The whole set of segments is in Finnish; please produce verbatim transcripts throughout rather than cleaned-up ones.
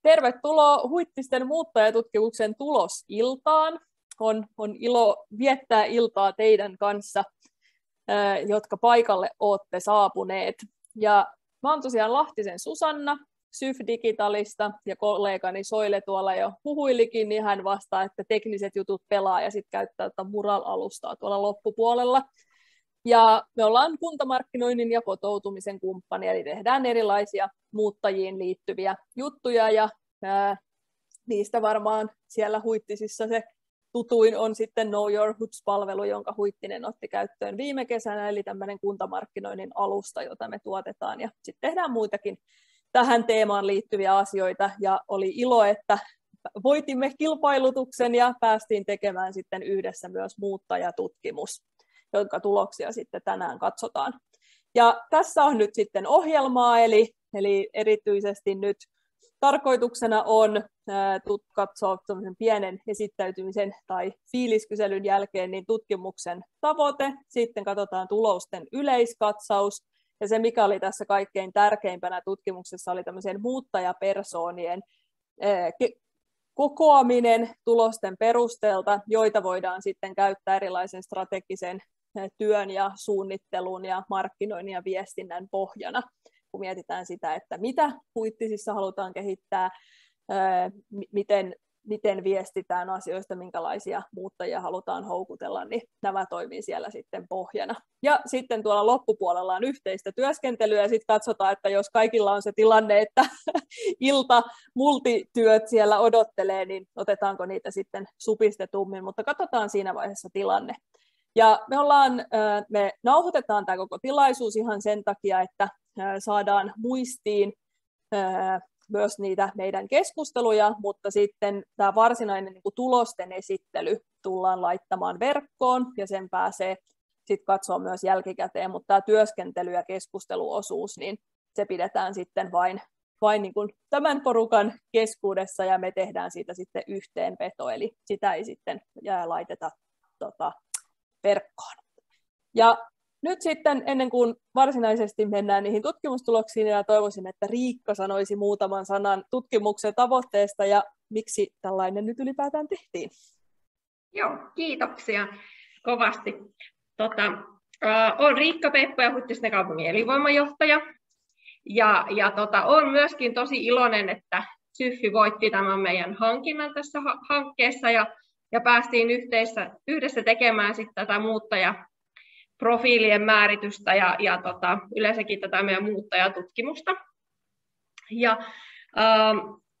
Tervetuloa Huittisten muuttajatutkimuksen tulosiltaan. On, on ilo viettää iltaa teidän kanssa, jotka paikalle olette saapuneet. Ja mä oon tosiaan Lahtisen Susanna Syf Digitalista, ja kollegani Soile tuolla jo puhuilikin, niin hän vastaa, että tekniset jutut pelaa ja sitten käyttää tätä Mural-alustaa tuolla loppupuolella. Ja me ollaan kuntamarkkinoinnin ja kotoutumisen kumppani, eli tehdään erilaisia muuttajiin liittyviä juttuja, ja ää, niistä varmaan siellä Huittisissa se tutuin on sitten Know Your Hoods-palvelu, jonka Huittinen otti käyttöön viime kesänä, eli tämmöinen kuntamarkkinoinnin alusta, jota me tuotetaan, ja sitten tehdään muitakin tähän teemaan liittyviä asioita, ja oli ilo, että voitimme kilpailutuksen ja päästiin tekemään sitten yhdessä myös muuttajatutkimus, jonka tuloksia sitten tänään katsotaan. Ja tässä on nyt sitten ohjelmaa, eli, eli erityisesti nyt tarkoituksena on ää, katsoa pienen esittäytymisen tai fiiliskyselyn jälkeen niin tutkimuksen tavoite, sitten katsotaan tulosten yleiskatsaus, ja se mikä oli tässä kaikkein tärkeimpänä tutkimuksessa oli tämmöisen muuttajapersoonien ää, kokoaminen tulosten perusteelta, joita voidaan sitten käyttää erilaisen strategisen työn ja suunnittelun ja markkinoinnin ja viestinnän pohjana, kun mietitään sitä, että mitä Huittisissa halutaan kehittää, miten, miten viestitään asioista, minkälaisia muuttajia halutaan houkutella, niin nämä toimii siellä sitten pohjana. Ja sitten tuolla loppupuolella on yhteistä työskentelyä, ja sitten katsotaan, että jos kaikilla on se tilanne, että ilta multityöt siellä odottelee, niin otetaanko niitä sitten supistetummin, mutta katsotaan siinä vaiheessa tilanne. Ja me, ollaan, me nauhoitetaan tämä koko tilaisuus ihan sen takia, että saadaan muistiin myös niitä meidän keskusteluja, mutta sitten tämä varsinainen niin kuin tulosten esittely tullaan laittamaan verkkoon, ja sen pääsee sitten katsoa myös jälkikäteen, mutta tämä työskentely- ja keskusteluosuus, niin se pidetään sitten vain, vain niin kuin tämän porukan keskuudessa, ja me tehdään siitä sitten yhteenveto, eli sitä ei sitten jää laiteta tota, verkkoon. Ja nyt sitten ennen kuin varsinaisesti mennään niihin tutkimustuloksiin, ja toivoisin, että Riikka sanoisi muutaman sanan tutkimuksen tavoitteesta ja miksi tällainen nyt ylipäätään tehtiin. Joo, kiitoksia kovasti. Tota, äh, olen Riikka Peppo ja Huittisten kaupungin elinvoimajohtaja. Ja, ja tota, olen myöskin tosi iloinen, että Syffi voitti tämän meidän hankinnan tässä ha- hankkeessa ja, ja päästiin yhteisessä, yhdessä tekemään sitten tätä muuttaja profiilien määritystä ja, ja tota, yleensäkin tätä meidän muuttajatutkimusta. Ja, ähm,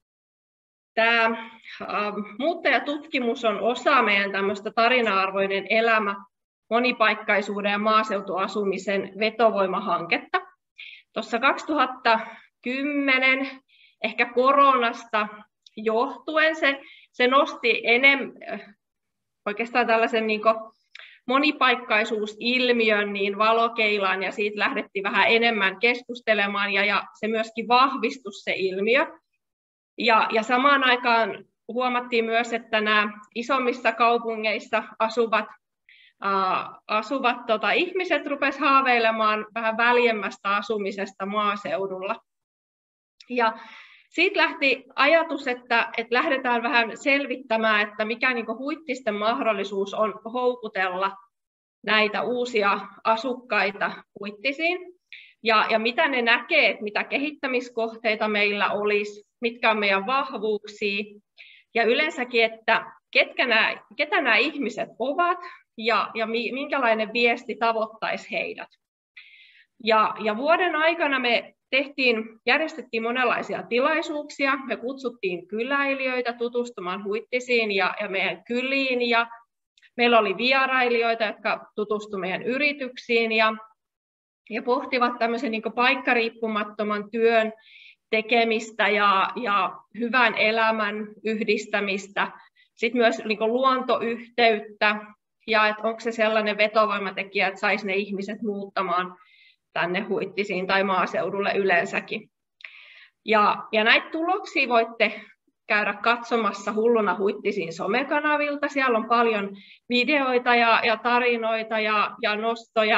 tämä ähm, muuttajatutkimus on osa meidän tämmöistä tarina-arvoinen elämä, monipaikkaisuuden ja maaseutuasumisen vetovoimahanketta. Tuossa kaksituhattakymmenen ehkä koronasta johtuen se, se nosti enemmän oikeastaan tällaisen niin kuin monipaikkaisuusilmiön niin valokeilaan, ja siitä lähdettiin vähän enemmän keskustelemaan, ja, ja se myöskin vahvistui se ilmiö. Ja, ja samaan aikaan huomattiin myös, että nämä isommissa kaupungeissa asuvat, ää, asuvat tota, ihmiset rupesivat haaveilemaan vähän väljemmästä asumisesta maaseudulla. Ja siitä lähti ajatus, että, että lähdetään vähän selvittämään, että mikä niin kuin Huittisten mahdollisuus on houkutella näitä uusia asukkaita Huittisiin, ja, ja mitä ne näkee, että mitä kehittämiskohteita meillä olisi, mitkä on meidän vahvuuksia, ja yleensäkin, että ketkä nämä, ketä nämä ihmiset ovat, ja, ja minkälainen viesti tavoittaisi heidät. Ja, ja vuoden aikana me tehtiin, järjestettiin monenlaisia tilaisuuksia, me kutsuttiin kyläilijöitä tutustumaan Huittisiin ja, ja meidän kyliin, ja meillä oli vierailijoita, jotka tutustuivat meidän yrityksiin ja, ja pohtivat tämmöisen niin kuin paikkariippumattoman työn tekemistä ja, ja hyvän elämän yhdistämistä, sitten myös niin kuin luontoyhteyttä, ja että onko se sellainen vetovoimatekijä, että saisi ne ihmiset muuttamaan tänne Huittisiin tai maaseudulle yleensäkin. Ja, ja näitä tuloksia voitte käydä katsomassa Hulluna Huittisiin somekanavilta. Siellä on paljon videoita ja, ja tarinoita ja, ja nostoja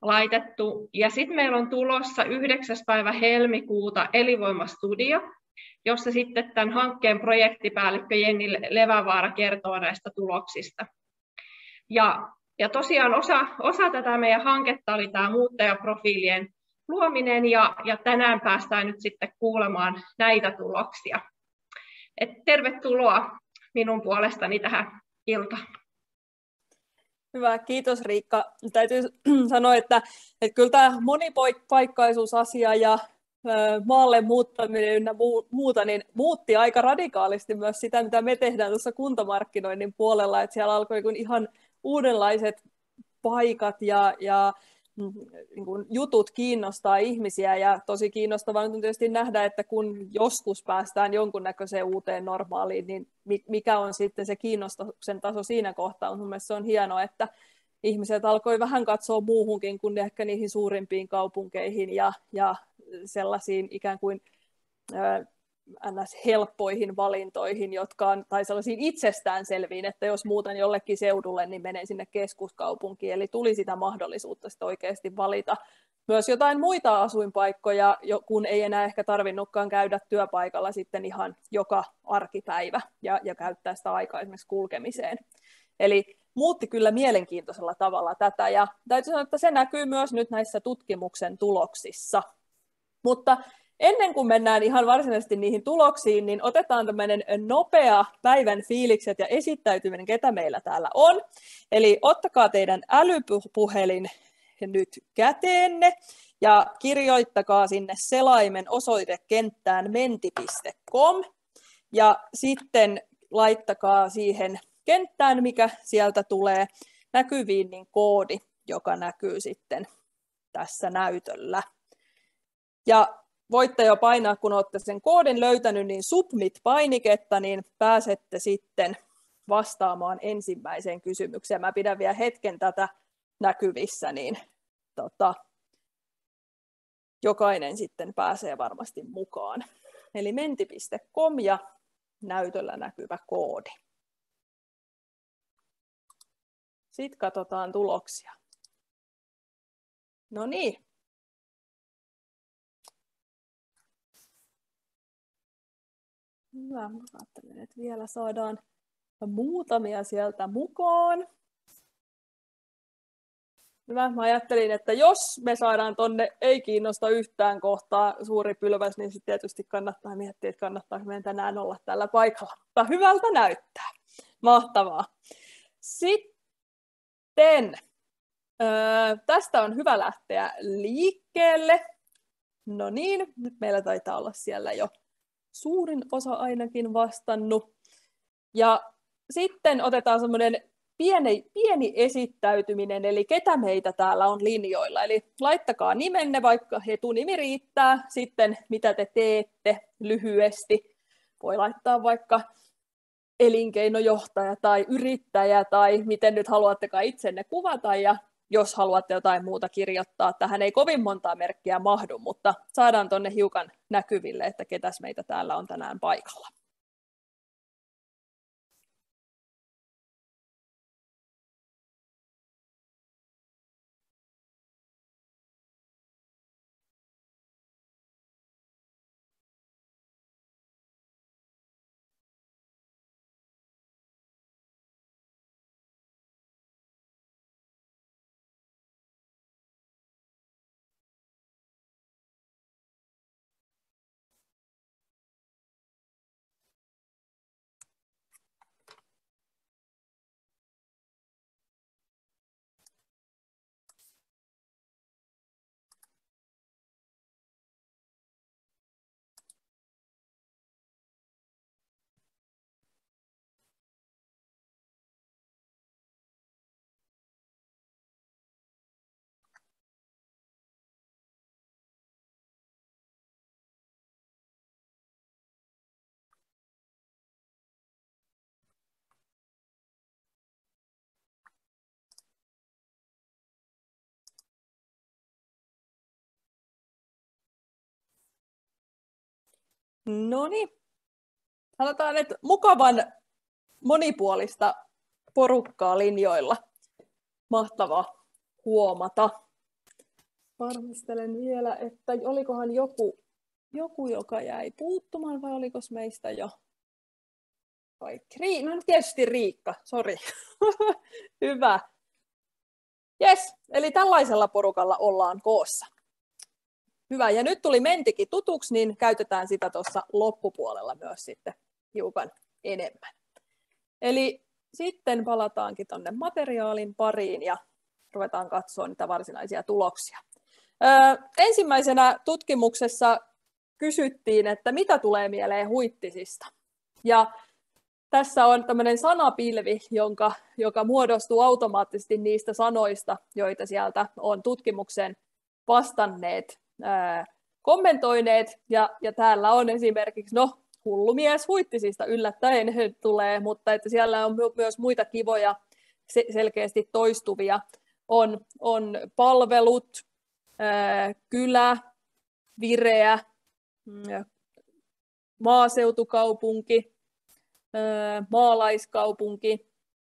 laitettu. Ja sitten meillä on tulossa yhdeksäs päivä helmikuuta Elinvoimastudio, jossa sitten tämän hankkeen projektipäällikkö Jenni Levävaara kertoo näistä tuloksista. Ja, ja tosiaan osa, osa tätä meidän hanketta oli tämä muuttajaprofiilien luominen, ja, ja tänään päästään nyt sitten kuulemaan näitä tuloksia. Et tervetuloa minun puolestani tähän iltaan. Hyvä, kiitos Riikka. Täytyy sanoa, että, että kyllä tämä monipaikkaisuusasia ja maalle muuttaminen ynnä muuta niin muutti aika radikaalisti myös sitä, mitä me tehdään tuossa kuntamarkkinoinnin puolella, että siellä alkoi ihan uudenlaiset paikat ja, ja niin kuin jutut kiinnostaa ihmisiä, ja tosi kiinnostavaa on tietysti nähdä, että kun joskus päästään jonkunnäköiseen uuteen normaaliin, niin mikä on sitten se kiinnostuksen taso siinä kohtaa. Mun mielestä se on hienoa, että ihmiset alkoi vähän katsoa muuhunkin kuin ehkä niihin suurimpiin kaupunkeihin ja, ja sellaisiin ikään kuin ää, ns. Helppoihin valintoihin, jotka on, tai sellaisiin itsestäänselviin, että jos muutan jollekin seudulle, niin menen sinne keskuskaupunkiin. Eli tuli sitä mahdollisuutta sitten oikeasti valita myös jotain muita asuinpaikkoja, kun ei enää ehkä tarvinnutkaan käydä työpaikalla sitten ihan joka arkipäivä ja, ja käyttää sitä aikaa esimerkiksi kulkemiseen. Eli muutti kyllä mielenkiintoisella tavalla tätä, ja täytyy sanoa, että se näkyy myös nyt näissä tutkimuksen tuloksissa. Mutta ennen kuin mennään ihan varsinaisesti niihin tuloksiin, niin otetaan tämmöinen nopea päivän fiilikset ja esittäytyminen, ketä meillä täällä on. Eli ottakaa teidän älypuhelin nyt käteenne ja kirjoittakaa sinne selaimen osoitekenttään menti piste com ja sitten laittakaa siihen kenttään, mikä sieltä tulee näkyviin, niin koodi, joka näkyy sitten tässä näytöllä. Ja voitte jo painaa, kun olette sen koodin löytänyt, niin submit-painiketta, niin pääsette sitten vastaamaan ensimmäiseen kysymykseen. Mä pidän vielä hetken tätä näkyvissä, niin tota, jokainen sitten pääsee varmasti mukaan. Eli menti piste com ja näytöllä näkyvä koodi. Sitten katsotaan tuloksia. No niin. Hyvä, mä ajattelen, että vielä saadaan muutamia sieltä mukaan. Hyvä, mä ajattelin, että jos me saadaan tonne ei kiinnosta yhtään kohtaa suuri pylväs, niin sitten tietysti kannattaa miettiä, että kannattaako meidän tänään olla tällä paikalla. Mutta hyvältä näyttää. Mahtavaa. Sitten öö, tästä on hyvä lähteä liikkeelle. No niin, nyt meillä taitaa olla siellä jo suurin osa ainakin vastannut. Ja sitten otetaan semmoinen pieni, pieni esittäytyminen, eli ketä meitä täällä on linjoilla. Eli laittakaa nimenne, vaikka etunimi riittää, sitten mitä te teette lyhyesti. Voi laittaa vaikka elinkeinojohtaja tai yrittäjä tai miten nyt haluattekaan itsenne kuvata, ja jos haluatte jotain muuta kirjoittaa. Tähän ei kovin montaa merkkiä mahdu, mutta saadaan tuonne hiukan näkyville, että ketäs meitä täällä on tänään paikalla. No niin, aloitetaan nyt mukavan monipuolista porukkaa linjoilla. Mahtavaa huomata. Varmistelen vielä, että olikohan joku joku, joka jäi puuttumaan, vai oliko meistä jo kaikki? No tietysti Riikka, sori. Hyvä. Jes, eli tällaisella porukalla ollaan koossa. Hyvä, ja nyt tuli Mentikin tutuksi, niin käytetään sitä tuossa loppupuolella myös sitten hiukan enemmän. Eli sitten palataankin tuonne materiaalin pariin ja ruvetaan katsoa niitä varsinaisia tuloksia. Öö, ensimmäisenä tutkimuksessa kysyttiin, että mitä tulee mieleen huittisista. Ja tässä on tämmöinen sanapilvi, jonka, joka muodostuu automaattisesti niistä sanoista, joita sieltä on tutkimukseen vastanneet, ää, kommentoineet. Ja, ja täällä on esimerkiksi, no, hullu mies huittisista yllättäen tulee, mutta että siellä on myös muita kivoja, selkeästi toistuvia. On, on palvelut, ää, kylä, vireä, maaseutukaupunki, maalaiskaupunki,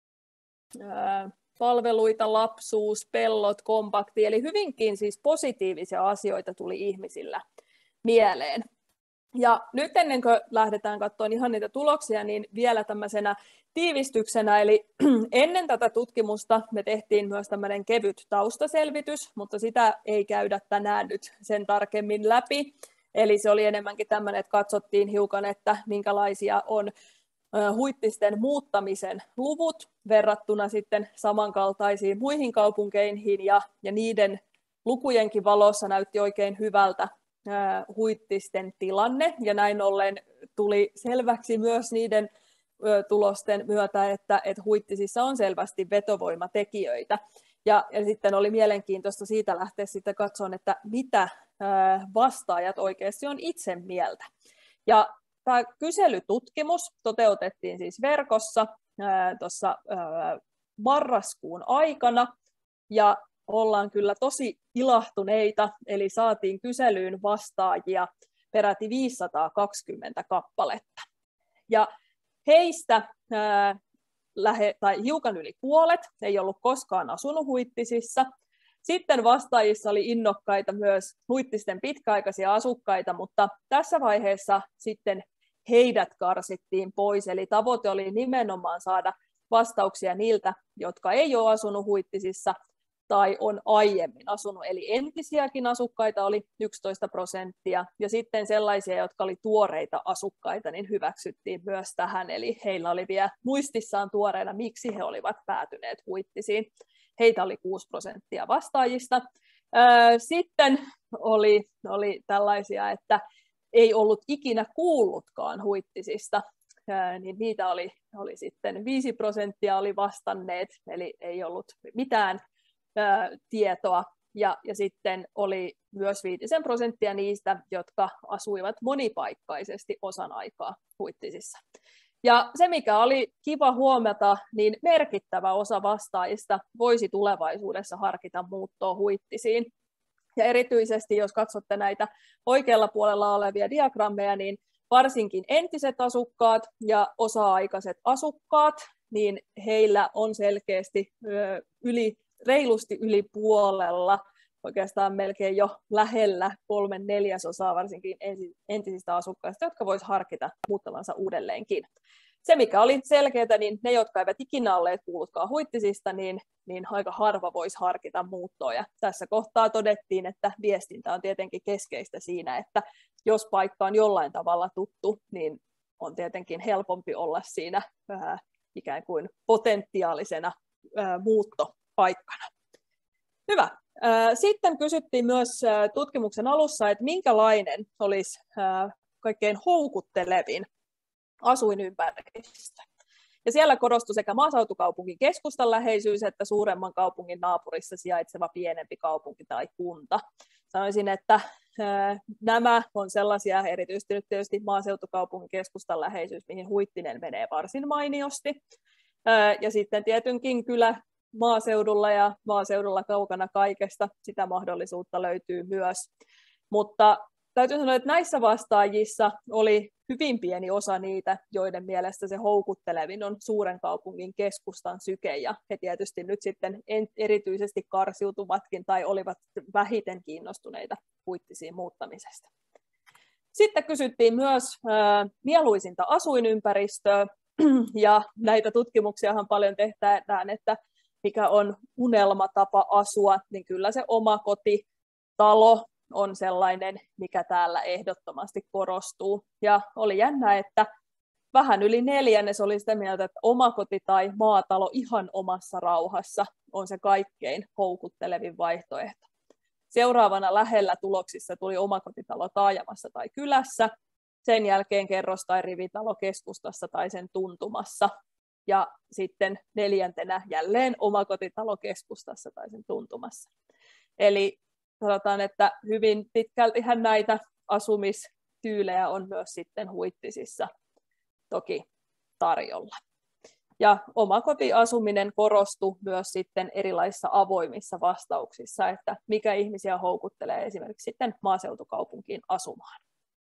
palveluita, lapsuus, pellot, kompakti, eli hyvinkin siis positiivisia asioita tuli ihmisillä mieleen. Ja nyt ennen kuin lähdetään katsomaan ihan niitä tuloksia, niin vielä tämmöisenä tiivistyksenä, eli ennen tätä tutkimusta me tehtiin myös tämmöinen kevyt taustaselvitys, mutta sitä ei käydä tänään nyt sen tarkemmin läpi. Eli se oli enemmänkin tämmöinen, että katsottiin hiukan, että minkälaisia on huittisten muuttamisen luvut verrattuna sitten samankaltaisiin muihin kaupunkeihin, ja, ja niiden lukujenkin valossa näytti oikein hyvältä ää, huittisten tilanne, ja näin ollen tuli selväksi myös niiden ö, tulosten myötä, että, että huittisissa on selvästi vetovoimatekijöitä. Ja, ja sitten oli mielenkiintoista siitä lähteä sitten katsomaan, että mitä ää, vastaajat oikeasti on itse mieltä. Ja tämä kyselytutkimus toteutettiin siis verkossa tuossa marraskuun aikana, ja ollaan kyllä tosi ilahtuneita, eli saatiin kyselyyn vastaajia peräti viisisataakaksikymmentä kappaletta. Ja heistä ää, lähe, tai hiukan yli puolet ei ollut koskaan asunut huittisissa. Sitten vastaajissa oli innokkaita myös huittisten pitkäaikaisia asukkaita, mutta tässä vaiheessa sitten heidät karsittiin pois, eli tavoite oli nimenomaan saada vastauksia niiltä, jotka ei ole asunut huittisissa tai on aiemmin asunut, eli entisiäkin asukkaita oli yksitoista prosenttia, ja sitten sellaisia, jotka oli tuoreita asukkaita, niin hyväksyttiin myös tähän, eli heillä oli vielä muistissaan tuoreena, miksi he olivat päätyneet huittisiin. Heitä oli kuusi prosenttia vastaajista. Sitten oli, oli tällaisia, että ei ollut ikinä kuullutkaan huittisista, niin niitä oli, oli sitten viisi prosenttia oli vastanneet, eli ei ollut mitään ää, tietoa. Ja, ja sitten oli myös viitisen prosenttia niistä, jotka asuivat monipaikkaisesti osan aikaa huittisissa. Ja se, mikä oli kiva huomata, niin merkittävä osa vastaajista voisi tulevaisuudessa harkita muuttoa huittisiin. Ja erityisesti, jos katsotte näitä oikealla puolella olevia diagrammeja, niin varsinkin entiset asukkaat ja osa-aikaiset asukkaat, niin heillä on selkeästi yli, reilusti yli puolella, oikeastaan melkein jo lähellä kolmen neljäsosaa varsinkin entisistä asukkaista, jotka voisivat harkita muuttavansa uudelleenkin. Se, mikä oli selkeää, niin ne, jotka eivät ikinä olleet kuullutkaan huittisista, niin, niin aika harva voisi harkita muuttoa. Ja tässä kohtaa todettiin, että viestintä on tietenkin keskeistä siinä, että jos paikka on jollain tavalla tuttu, niin on tietenkin helpompi olla siinä äh, ikään kuin potentiaalisena äh, muuttopaikkana. Hyvä. Sitten kysyttiin myös tutkimuksen alussa, että minkälainen olisi kaikkein houkuttelevin asuinympäristö. Ja siellä korostui sekä maaseutukaupungin keskustan läheisyys että suuremman kaupungin naapurissa sijaitseva pienempi kaupunki tai kunta. Sanoisin, että nämä on sellaisia, erityisesti nyt tietysti maaseutukaupungin keskustan läheisyys, mihin Huittinen menee varsin mainiosti. Ja sitten tietenkin kyllä maaseudulla ja maaseudulla kaukana kaikesta sitä mahdollisuutta löytyy myös. Mutta täytyy sanoa, että näissä vastaajissa oli hyvin pieni osa niitä, joiden mielestä se houkuttelevin on suuren kaupungin keskustan syke, ja he tietysti nyt sitten erityisesti karsiutuvatkin tai olivat vähiten kiinnostuneita huittisiin muuttamisesta. Sitten kysyttiin myös mieluisinta asuinympäristöä, ja näitä tutkimuksiahan paljon tehdään, että mikä on unelmatapa asua, niin kyllä se oma kotitalo on sellainen, mikä täällä ehdottomasti korostuu. Ja oli jännä, että vähän yli neljännes oli sitä mieltä, että omakoti tai maatalo ihan omassa rauhassa on se kaikkein houkuttelevin vaihtoehto. Seuraavana lähellä tuloksissa tuli omakotitalo taajamassa tai kylässä, sen jälkeen kerros tai rivitalo keskustassa tai sen tuntumassa, ja sitten neljäntenä jälleen omakotitalo keskustassa tai sen tuntumassa. Eli sanotaan, että hyvin pitkältihän näitä asumistyylejä on myös sitten Huittisissa toki tarjolla. Ja omakotiasuminen korostui myös sitten erilaisissa avoimissa vastauksissa, että mikä ihmisiä houkuttelee esimerkiksi sitten maaseutukaupunkiin asumaan.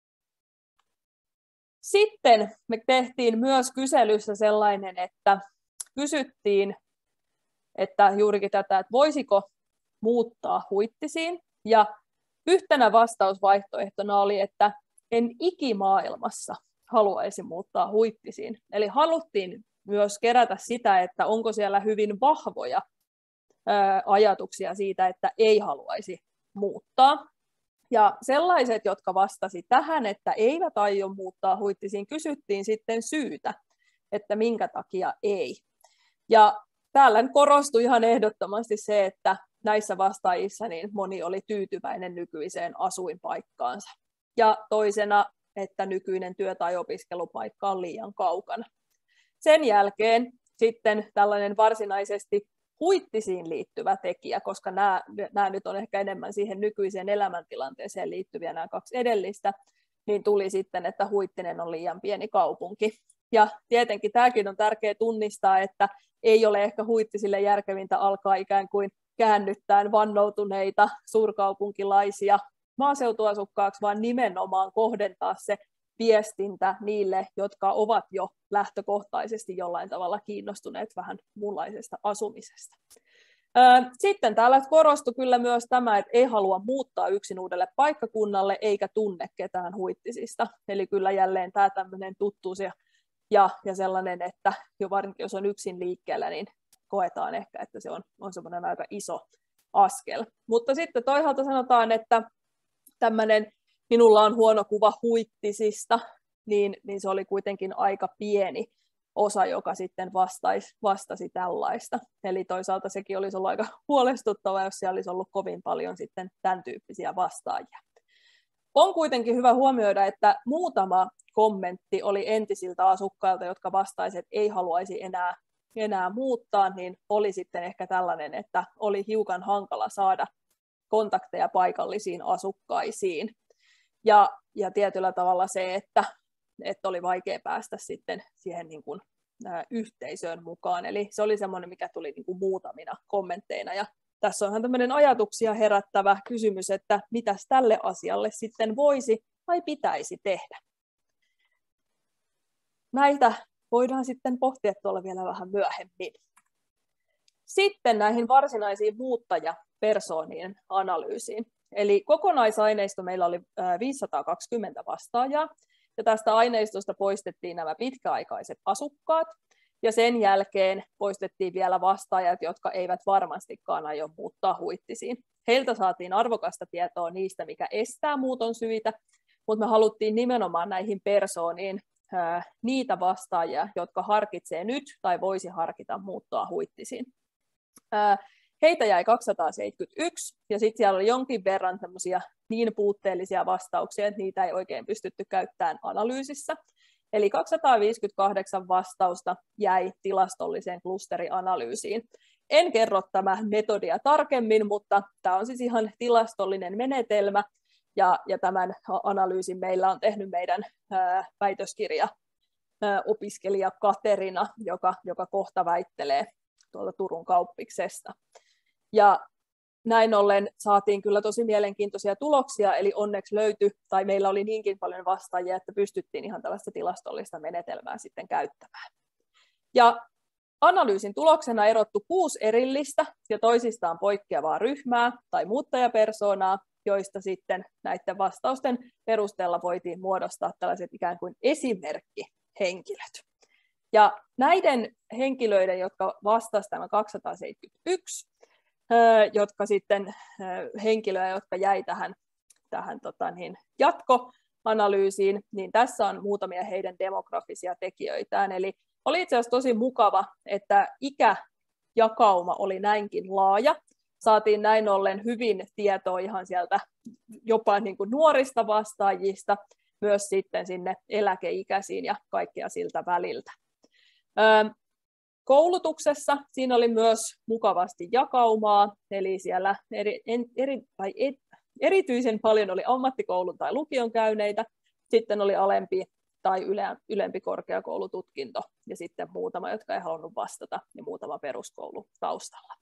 Sitten me tehtiin myös kyselyssä sellainen, että kysyttiin, että juurikin tätä, että voisiko muuttaa Huittisiin. Ja yhtenä vastausvaihtoehtona oli, että en ikimaailmassa haluaisi muuttaa Huittisiin. Eli haluttiin myös kerätä sitä, että onko siellä hyvin vahvoja ää, ajatuksia siitä, että ei haluaisi muuttaa. Ja sellaiset, jotka vastasi tähän, että eivät aio muuttaa Huittisiin, kysyttiin sitten syytä, että minkä takia ei. Ja täällä korostui ihan ehdottomasti se, että näissä vastaajissa niin moni oli tyytyväinen nykyiseen asuinpaikkaansa. Ja toisena, että nykyinen työ- tai opiskelupaikka on liian kaukana. Sen jälkeen sitten tällainen varsinaisesti Huittisiin liittyvä tekijä, koska nämä, nämä nyt on ehkä enemmän siihen nykyiseen elämäntilanteeseen liittyviä nämä kaksi edellistä, niin tuli sitten, että Huittinen on liian pieni kaupunki. Ja tietenkin tämäkin on tärkeää tunnistaa, että ei ole ehkä Huittisille järkevintä alkaa ikään kuin käännyttää vannoutuneita suurkaupunkilaisia maaseutuasukkaaksi, vaan nimenomaan kohdentaa se viestintä niille, jotka ovat jo lähtökohtaisesti jollain tavalla kiinnostuneet vähän muunlaisesta asumisesta. Sitten täällä korostui kyllä myös tämä, että ei halua muuttaa yksin uudelle paikkakunnalle eikä tunne ketään Huittisista. Eli kyllä jälleen tämä tämmöinen tuttuus ja, ja, ja sellainen, että jo varsinkin jos on yksin liikkeellä, niin koetaan ehkä, että se on, on semmoinen aika iso askel. Mutta sitten toisaalta sanotaan, että tämmöinen minulla on huono kuva Huittisista, niin, niin se oli kuitenkin aika pieni osa, joka sitten vastaisi, vastasi tällaista. Eli toisaalta sekin olisi ollut aika huolestuttavaa, jos siellä olisi ollut kovin paljon sitten tämän tyyppisiä vastaajia. On kuitenkin hyvä huomioida, että muutama kommentti oli entisiltä asukkailta, jotka vastaisivat, että ei haluaisi enää, enää muuttaa, niin oli sitten ehkä tällainen, että oli hiukan hankala saada kontakteja paikallisiin asukkaisiin. Ja, ja tietyllä tavalla se, että, että oli vaikea päästä sitten siihen niin kuin, ä, yhteisöön mukaan. Eli se oli semmoinen, mikä tuli niin kuin muutamina kommentteina. Ja tässä onhan tämmöinen ajatuksia herättävä kysymys, että mitäs tälle asialle sitten voisi tai pitäisi tehdä. Näitä voidaan sitten pohtia tuolla vielä vähän myöhemmin. Sitten näihin varsinaisiin muuttajapersoonien analyysiin. Eli kokonaisaineisto meillä oli viisisataakaksikymmentä vastaajaa, ja tästä aineistosta poistettiin nämä pitkäaikaiset asukkaat, ja sen jälkeen poistettiin vielä vastaajat, jotka eivät varmastikaan aio muuttaa Huittisiin. Heiltä saatiin arvokasta tietoa niistä, mikä estää muuton syitä, mutta me haluttiin nimenomaan näihin persooniin ää, niitä vastaajia, jotka harkitsee nyt tai voisi harkita muuttoa Huittisiin. Ää, Heitä jäi kaksisataaseitsemänkymmentäyksi, ja sitten siellä oli jonkin verran niin puutteellisia vastauksia, että niitä ei oikein pystytty käyttämään analyysissä. Eli kaksisataaviisikymmentäkahdeksan vastausta jäi tilastolliseen klusterianalyysiin. En kerro tämä metodia tarkemmin, mutta tämä on siis ihan tilastollinen menetelmä, ja, ja tämän analyysin meillä on tehnyt meidän ää, väitöskirja ää, opiskelija Katerina, joka, joka kohta väittelee tuolta Turun kauppiksesta. Ja näin ollen saatiin kyllä tosi mielenkiintoisia tuloksia, eli onneksi löytyi, tai meillä oli niinkin paljon vastaajia, että pystyttiin ihan tällaista tilastollista menetelmää sitten käyttämään. Ja analyysin tuloksena erottu kuusi erillistä ja toisistaan poikkeavaa ryhmää tai muuttajapersoonaa, joista sitten näiden vastausten perusteella voitiin muodostaa tällaiset ikään kuin esimerkkihenkilöt. Ja näiden henkilöiden, jotka vastasivat tämän kaksisataaseitsemänkymmentäyksi, jotka sitten henkilöä, jotka jäi tähän, tähän tota niin, jatkoanalyysiin, niin tässä on muutamia heidän demografisia tekijöitään. Eli oli itse asiassa tosi mukava, että ikäjakauma oli näinkin laaja. Saatiin näin ollen hyvin tietoa ihan sieltä jopa niin kuin nuorista vastaajista, myös sitten sinne eläkeikäisiin ja kaikkea siltä väliltä. Koulutuksessa siinä oli myös mukavasti jakaumaa, eli siellä eri, eri, tai et, erityisen paljon oli ammattikoulun tai lukion käyneitä, sitten oli alempi tai yle, ylempi korkeakoulututkinto, ja sitten muutama, jotka ei halunnut vastata, ja muutama peruskoulu taustalla.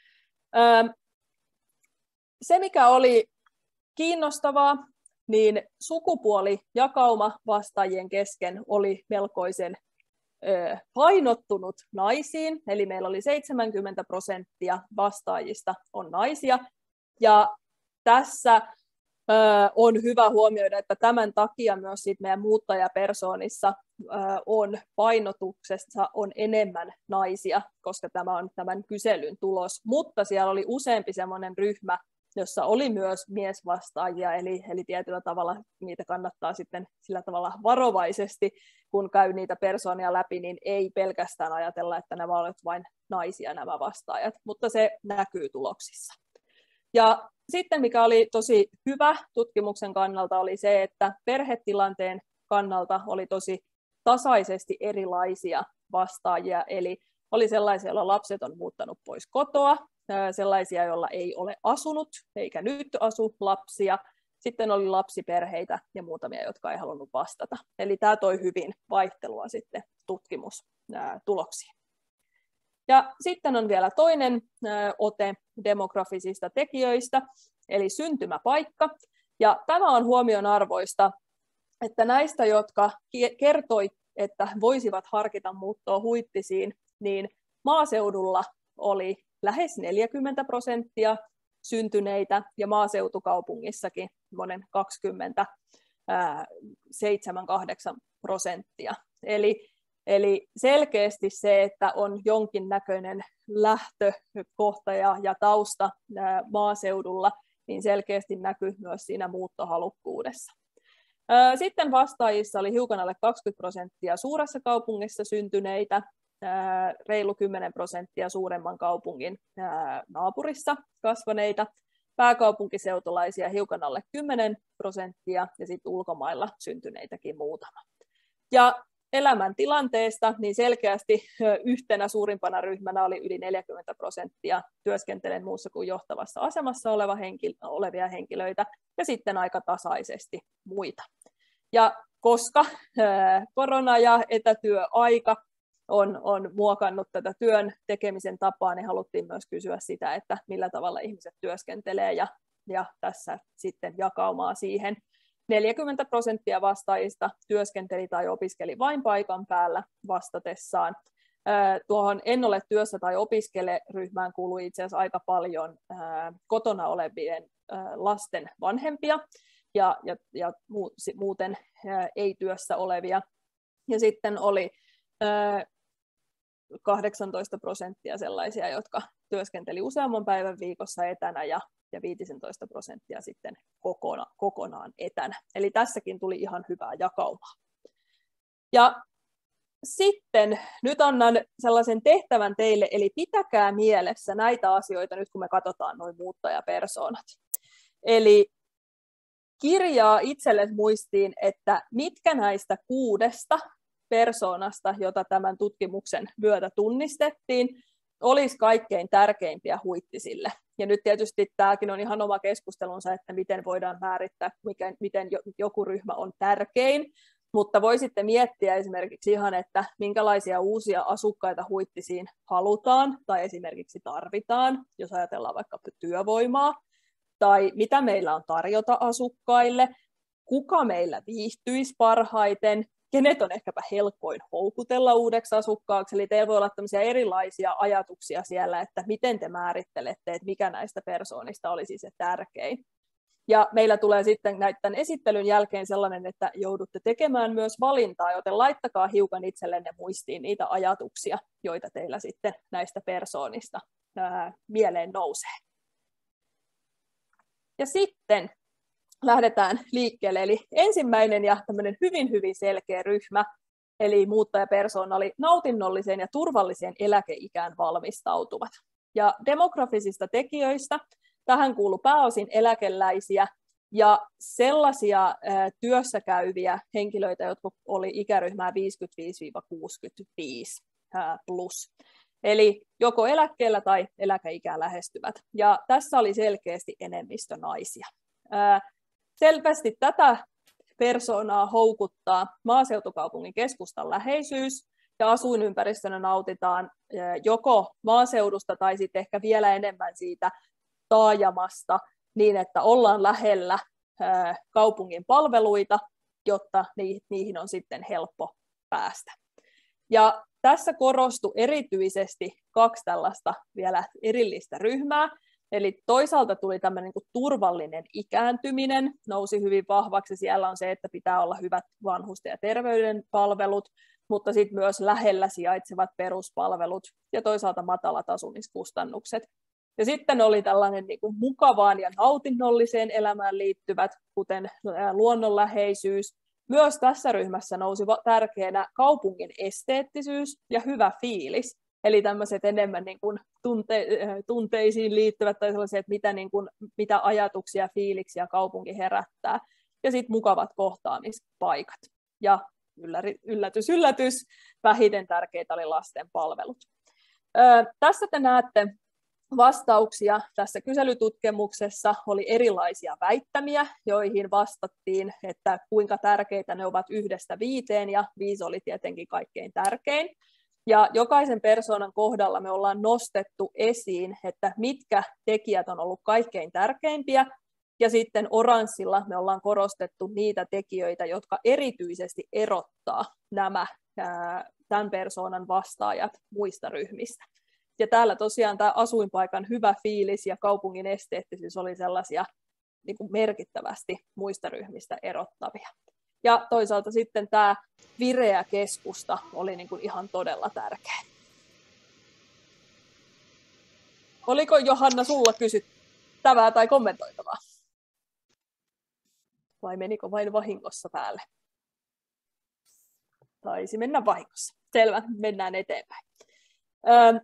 Se, mikä oli kiinnostavaa, niin sukupuolijakauma vastaajien kesken oli melkoisen painottunut naisiin, eli meillä oli seitsemänkymmentä prosenttia vastaajista on naisia, ja tässä on hyvä huomioida, että tämän takia myös sit meidän muuttajapersoonissa on painotuksessa on enemmän naisia, koska tämä on tämän kyselyn tulos, mutta siellä oli useampi sellainen ryhmä, jossa oli myös miesvastaajia, eli, eli tietyllä tavalla niitä kannattaa sitten sillä tavalla varovaisesti, kun käy niitä persoonia läpi, niin ei pelkästään ajatella, että nämä ovat vain naisia nämä vastaajat, mutta se näkyy tuloksissa. Ja sitten mikä oli tosi hyvä tutkimuksen kannalta oli se, että perhetilanteen kannalta oli tosi tasaisesti erilaisia vastaajia, eli oli sellaisia, joilla lapset on muuttanut pois kotoa, sellaisia, joilla ei ole asunut eikä nyt asu lapsia, sitten oli lapsiperheitä ja muutamia, jotka ei halunnut vastata. Eli tämä toi hyvin vaihtelua sitten tutkimustuloksiin. Ja sitten on vielä toinen ote demografisista tekijöistä, eli syntymäpaikka. Ja tämä on huomionarvoista, että näistä, jotka kertoi, että voisivat harkita muuttoa Huittisiin, niin maaseudulla oli lähes neljäkymmentä prosenttia syntyneitä ja maaseutukaupungissakin monen kaksikymmentäseitsemän kahdeksan prosenttia. Eli, eli selkeästi se, että on jonkinnäköinen lähtökohta ja, ja tausta ää, maaseudulla, niin selkeästi näkyy myös siinä muuttohalukkuudessa. Ää, sitten vastaajissa oli hiukan alle kaksikymmentä prosenttia suuressa kaupungissa syntyneitä, reilu kymmenen prosenttia suuremman kaupungin naapurissa kasvaneita, pääkaupunkiseutulaisia hiukan alle kymmenen prosenttia ja sitten ulkomailla syntyneitäkin muutama. Ja elämäntilanteesta niin selkeästi yhtenä suurimpana ryhmänä oli yli neljäkymmentä prosenttia työskentelen muussa kuin johtavassa asemassa oleva henkilö, olevia henkilöitä ja sitten aika tasaisesti muita. Ja koska korona ja etätyöaika On, on muokannut tätä työn tekemisen tapaa, niin haluttiin myös kysyä sitä, että millä tavalla ihmiset työskentelee, ja, ja tässä sitten jakaumaa siihen. neljäkymmentä prosenttia vastaajista työskenteli tai opiskeli vain paikan päällä vastatessaan. Tuohon en ole työssä tai opiskele ryhmään kuului itse asiassa aika paljon kotona olevien lasten vanhempia ja, ja, ja muuten ei työssä olevia. Ja sitten oli kahdeksantoista prosenttia sellaisia, jotka työskenteli useamman päivän viikossa etänä ja, ja viisitoista prosenttia sitten kokona, kokonaan etänä. Eli tässäkin tuli ihan hyvää jakaumaa. Ja sitten nyt annan sellaisen tehtävän teille, eli pitäkää mielessä näitä asioita nyt, kun me katsotaan noin muuttajapersoonat. Eli kirjaa itsellesi muistiin, että mitkä näistä kuudesta persoonasta, jota tämän tutkimuksen myötä tunnistettiin, olisi kaikkein tärkeimpiä Huittisille. Ja nyt tietysti tämäkin on ihan oma keskustelunsa, että miten voidaan määrittää, mikä, miten joku ryhmä on tärkein, mutta voisitte miettiä esimerkiksi ihan, että minkälaisia uusia asukkaita Huittisiin halutaan tai esimerkiksi tarvitaan, jos ajatellaan vaikka työvoimaa, tai mitä meillä on tarjota asukkaille, kuka meillä viihtyisi parhaiten, kenet on ehkäpä helpoin houkutella uudeksi asukkaaksi, eli teillä voi olla tämmöisiä erilaisia ajatuksia siellä, että miten te määrittelette, että mikä näistä persoonista olisi se tärkein. Ja meillä tulee sitten näiden esittelyn jälkeen sellainen, että joudutte tekemään myös valintaa, joten laittakaa hiukan itsellenne muistiin niitä ajatuksia, joita teillä sitten näistä persoonista ää, mieleen nousee. Ja sitten lähdetään liikkeelle. Eli ensimmäinen ja tämmöinen hyvin, hyvin selkeä ryhmä, eli muuttajapersoona oli nautinnolliseen ja turvalliseen eläkeikään valmistautuvat. Ja demografisista tekijöistä tähän kuului pääosin eläkeläisiä ja sellaisia työssä käyviä henkilöitä, jotka oli ikäryhmää viisikymmentäviisi kuusikymmentäviisi plus. Eli joko eläkkeellä tai eläkeikää lähestyvät. Ja tässä oli selkeästi enemmistö naisia. Selvästi tätä persoonaa houkuttaa maaseutukaupungin keskustan läheisyys, ja asuinympäristönä nautitaan joko maaseudusta tai sitten ehkä vielä enemmän siitä taajamasta niin, että ollaan lähellä kaupungin palveluita, jotta niihin on sitten helppo päästä. Ja tässä korostui erityisesti kaksi tällaista vielä erillistä ryhmää. Eli toisaalta tuli tämmöinen niin kuin turvallinen ikääntyminen, nousi hyvin vahvaksi. Siellä on se, että pitää olla hyvät vanhusten ja terveyden palvelut, mutta sitten myös lähellä sijaitsevat peruspalvelut ja toisaalta matalat asumiskustannukset. Ja sitten oli tällainen niin kuin mukavaan ja nautinnolliseen elämään liittyvät, kuten luonnonläheisyys. Myös tässä ryhmässä nousi tärkeänä kaupungin esteettisyys ja hyvä fiilis. Eli tämmöiset enemmän niin kuin tunte, tunteisiin liittyvät tai sellaisia, että mitä, niin kuin, mitä ajatuksia, fiiliksiä kaupunki herättää. Ja sitten mukavat kohtaamispaikat. Ja yllätys, yllätys, vähiten tärkeitä oli lasten palvelut. Ö, tässä te näette vastauksia. Tässä kyselytutkimuksessa oli erilaisia väittämiä, joihin vastattiin, että kuinka tärkeitä ne ovat yhdestä viiteen, ja viisi oli tietenkin kaikkein tärkein. Ja jokaisen persoonan kohdalla me ollaan nostettu esiin, että mitkä tekijät on ollut kaikkein tärkeimpiä, ja sitten oranssilla me ollaan korostettu niitä tekijöitä, jotka erityisesti erottaa nämä tämän persoonan vastaajat muista ryhmistä. Ja täällä tosiaan tämä asuinpaikan hyvä fiilis ja kaupungin esteettisyys oli sellaisia niin kuin merkittävästi muista ryhmistä erottavia. Ja toisaalta sitten tämä vireä keskusta oli niin kuin ihan todella tärkeä. Oliko Johanna sulla kysyttävää tai kommentoitavaa? Vai menikö vain vahingossa päälle? Taisi mennä vahingossa. Selvä, mennään eteenpäin. Öö,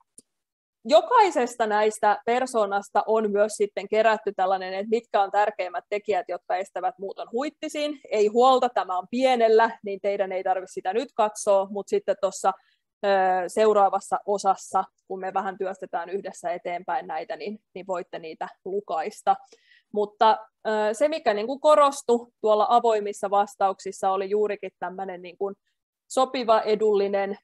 Jokaisesta näistä persoonasta on myös sitten kerätty tällainen, että mitkä on tärkeimmät tekijät, jotka estävät muuton huittisiin. Ei huolta, tämä on pienellä, niin teidän ei tarvitse sitä nyt katsoa, mutta sitten tuossa seuraavassa osassa, kun me vähän työstetään yhdessä eteenpäin näitä, niin, niin voitte niitä lukaista. Mutta se, mikä niin kuin korostui tuolla avoimissa vastauksissa, oli juurikin tämmöinen niin kuin sopiva, edullinen,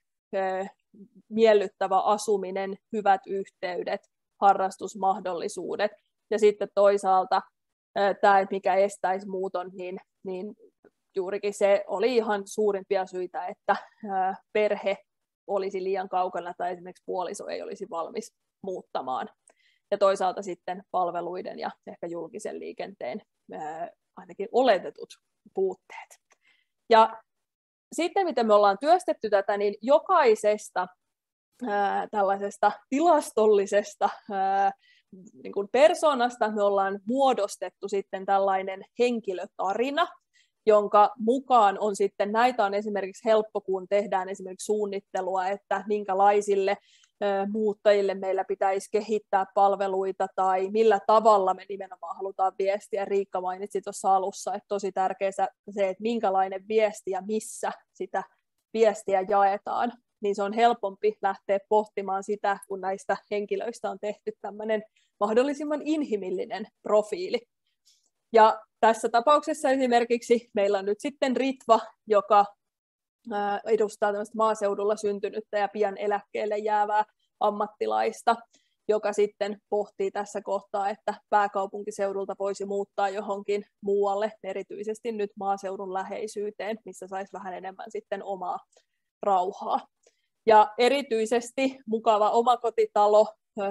miellyttävä asuminen, hyvät yhteydet, harrastusmahdollisuudet. Ja sitten toisaalta tämä, mikä estäisi muuton, niin, niin juurikin se oli ihan suurimpia syitä, että perhe olisi liian kaukana tai esimerkiksi puoliso ei olisi valmis muuttamaan. Ja toisaalta sitten palveluiden ja ehkä julkisen liikenteen ainakin oletetut puutteet. Ja sitten, miten me ollaan työstetty tätä, niin jokaisesta ää, tällaisesta tilastollisesta ää, niin kuin persoonasta me ollaan muodostettu sitten tällainen henkilötarina, jonka mukaan on sitten, näitä on esimerkiksi helppo, kun tehdään esimerkiksi suunnittelua, että minkälaisille ää, muuttajille meillä pitäisi kehittää palveluita tai millä tavalla me nimenomaan halutaan viestiä. Riikka mainitsi tuossa alussa, että tosi tärkeää se, että minkälainen viesti ja missä sitä viestiä jaetaan, niin se on helpompi lähteä pohtimaan sitä, kun näistä henkilöistä on tehty tämmöinen mahdollisimman inhimillinen profiili. Ja tässä tapauksessa esimerkiksi meillä on nyt sitten Ritva, joka edustaa tämmöistä maaseudulla syntynyttä ja pian eläkkeelle jäävää ammattilaista, joka sitten pohtii tässä kohtaa, että pääkaupunkiseudulta voisi muuttaa johonkin muualle, erityisesti nyt maaseudun läheisyyteen, missä saisi vähän enemmän sitten omaa rauhaa. Ja erityisesti mukava omakotitalo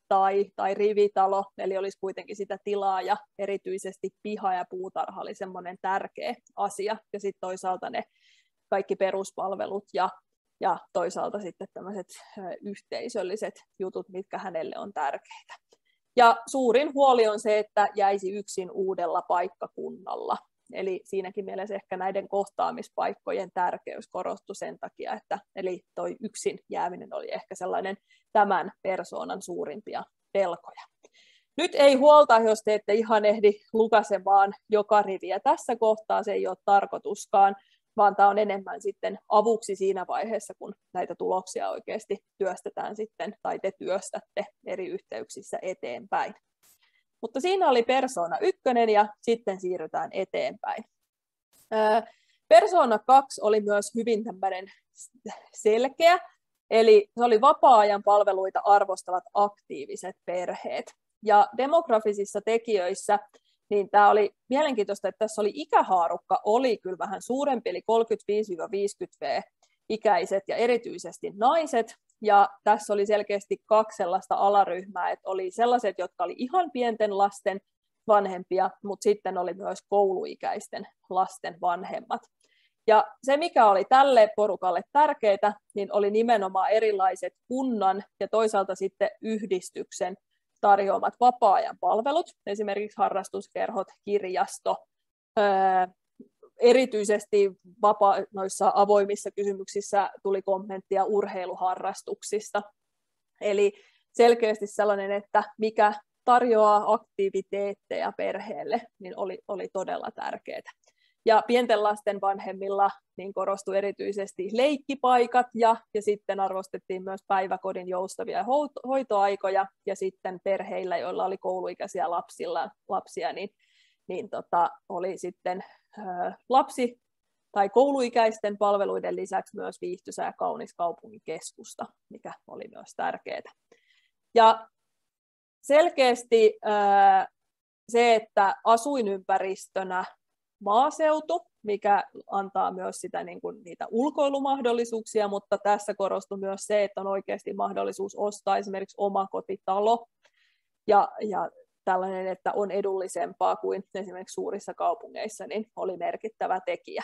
tai, tai rivitalo, eli olisi kuitenkin sitä tilaa ja erityisesti piha ja puutarha oli semmoinen tärkeä asia. Ja sitten toisaalta ne kaikki peruspalvelut ja, ja toisaalta sitten tämmöiset yhteisölliset jutut, mitkä hänelle on tärkeitä. Ja suurin huoli on se, että jäisi yksin uudella paikkakunnalla. Eli siinäkin mielessä ehkä näiden kohtaamispaikkojen tärkeys korostui sen takia, että eli toi yksin jääminen oli ehkä sellainen tämän persoonan suurimpia pelkoja. Nyt ei huolta, jos te ette ihan ehdi lukasemaan joka riviä tässä kohtaa, se ei ole tarkoituskaan, vaan tämä on enemmän sitten avuksi siinä vaiheessa, kun näitä tuloksia oikeasti työstetään sitten, tai te työstätte eri yhteyksissä eteenpäin. Mutta siinä oli persoona ykkönen ja sitten siirrytään eteenpäin. Persoona kaksi oli myös hyvin tämmöinen selkeä, eli se oli vapaa-ajan palveluita arvostavat aktiiviset perheet. Ja demografisissa tekijöissä niin tämä oli mielenkiintoista, että tässä oli ikähaarukka oli kyllä vähän suurempi, eli kolmekymmentäviisi viisikymmentä-ikäiset ja erityisesti naiset. Ja tässä oli selkeästi kaksi sellaista alaryhmää, että oli sellaiset, jotka oli ihan pienten lasten vanhempia, mutta sitten oli myös kouluikäisten lasten vanhemmat. Ja se, mikä oli tälle porukalle tärkeää, niin oli nimenomaan erilaiset kunnan ja toisaalta sitten yhdistyksen tarjoamat vapaa-ajan palvelut, esimerkiksi harrastuskerhot, kirjasto, ää, erityisesti vapaa, noissa avoimissa kysymyksissä tuli kommenttia urheiluharrastuksista. Eli selkeästi sellainen, että mikä tarjoaa aktiviteetteja perheelle, niin oli, oli todella tärkeää. Ja pienten lasten vanhemmilla niin korostui erityisesti leikkipaikat ja, ja sitten arvostettiin myös päiväkodin joustavia hoitoaikoja ja sitten perheillä, joilla oli kouluikäisiä lapsilla, lapsia, niin, niin tota, oli sitten ä, lapsi- tai kouluikäisten palveluiden lisäksi myös viihtyisä ja kaunis kaupunkikeskusta, mikä oli myös tärkeää. Ja selkeästi ä, se, että asuinympäristönä maaseutu, mikä antaa myös sitä, niin kuin, niitä ulkoilumahdollisuuksia, mutta tässä korostui myös se, että on oikeasti mahdollisuus ostaa esimerkiksi omakotitalo ja, ja tällainen, että on edullisempaa kuin esimerkiksi suurissa kaupungeissa, niin oli merkittävä tekijä.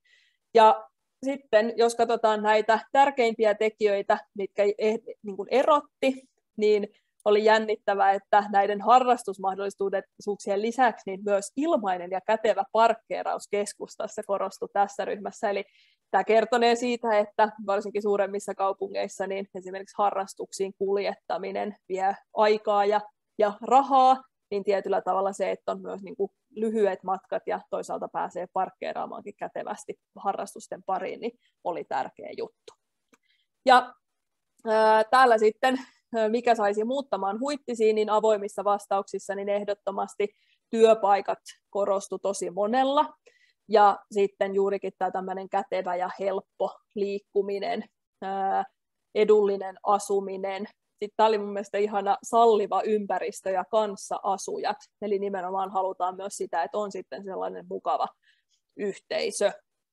Ja sitten, jos katsotaan näitä tärkeimpiä tekijöitä, mitkä niin kuin erotti, niin oli jännittävää, että näiden harrastusmahdollisuuksien lisäksi niin myös ilmainen ja kätevä parkkeeraus keskustassa korostui tässä ryhmässä. Eli tämä kertonee siitä, että varsinkin suuremmissa kaupungeissa niin esimerkiksi harrastuksiin kuljettaminen vie aikaa ja, ja rahaa, niin tietyllä tavalla se, että on myös niin kuin lyhyet matkat ja toisaalta pääsee parkkeeraamaankin kätevästi harrastusten pariin, niin oli tärkeä juttu. Ja ää, täällä sitten mikä saisi muuttamaan Huittisiin, niin avoimissa vastauksissa niin ehdottomasti työpaikat korostu tosi monella. Ja sitten juurikin tämä tämmöinen kätevä ja helppo liikkuminen, ää, edullinen asuminen. Sitten tämä oli mun mielestä ihana salliva ympäristö ja kanssaasujat. Eli nimenomaan halutaan myös sitä, että on sitten sellainen mukava yhteisö.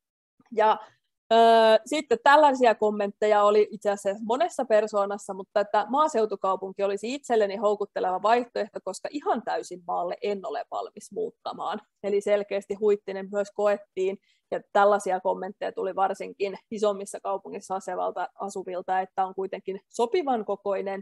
Ja Sitten tällaisia kommentteja oli itse asiassa monessa persoonassa, mutta että maaseutukaupunki olisi itselleni houkutteleva vaihtoehto, koska ihan täysin maalle en ole valmis muuttamaan. Eli selkeästi Huittinen myös koettiin, ja tällaisia kommentteja tuli varsinkin isommissa kaupungissa asuvilta, että on kuitenkin sopivan kokoinen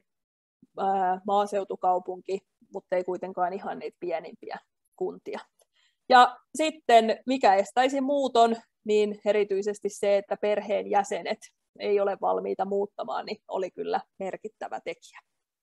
ää, maaseutukaupunki, mutta ei kuitenkaan ihan niitä pienimpiä kuntia. Ja sitten mikä estäisi muuton, niin erityisesti se, että perheen jäsenet ei ole valmiita muuttamaan, niin oli kyllä merkittävä tekijä.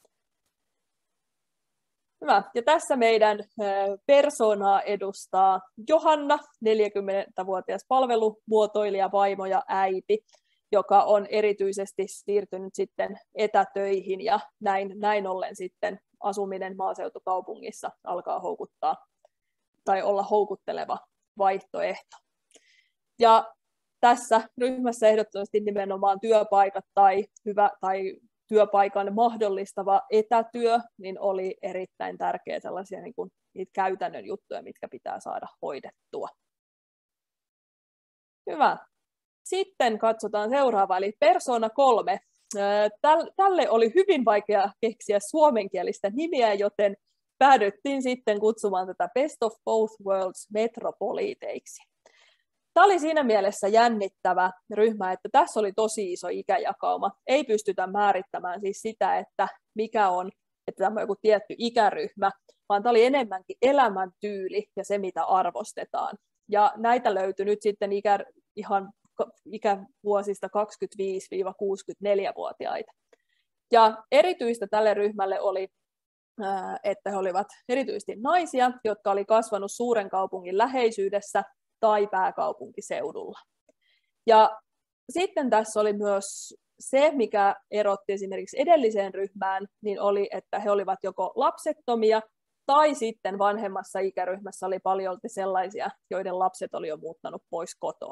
Hyvä. Ja tässä meidän persoonaa edustaa Johanna, neljäkymmentävuotias palvelumuotoilija, vaimo ja äiti, joka on erityisesti siirtynyt sitten etätöihin ja näin, näin ollen sitten asuminen maaseutukaupungissa alkaa houkuttaa tai olla houkutteleva vaihtoehto. Ja tässä ryhmässä ehdottomasti nimenomaan työpaikat tai hyvä tai työpaikan mahdollistava etätyö niin oli erittäin tärkeä sellaisia niin kuin, niitä käytännön juttuja, mitkä pitää saada hoidettua. Hyvä. Sitten katsotaan seuraava, eli persoona kolme. Tälle oli hyvin vaikea keksiä suomenkielistä nimiä, joten päädyttiin sitten kutsumaan tätä Best of Both Worlds metropoliiteiksi. Tämä oli siinä mielessä jännittävä ryhmä, että tässä oli tosi iso ikäjakauma. Ei pystytä määrittämään siis sitä, että mikä on, että tämä on joku tietty ikäryhmä, vaan tämä oli enemmänkin elämäntyyli ja se, mitä arvostetaan. Ja näitä löytyi nyt sitten ikä, ihan ikävuosista kaksikymmentäviisi kuusikymmentäneljä-vuotiaita. Ja erityistä tälle ryhmälle oli, että he olivat erityisesti naisia, jotka oli kasvanut suuren kaupungin läheisyydessä tai pääkaupunkiseudulla. Ja sitten tässä oli myös se, mikä erotti esimerkiksi edelliseen ryhmään, niin oli, että he olivat joko lapsettomia tai sitten vanhemmassa ikäryhmässä oli paljolti sellaisia, joiden lapset oli jo muuttanut pois kotoa.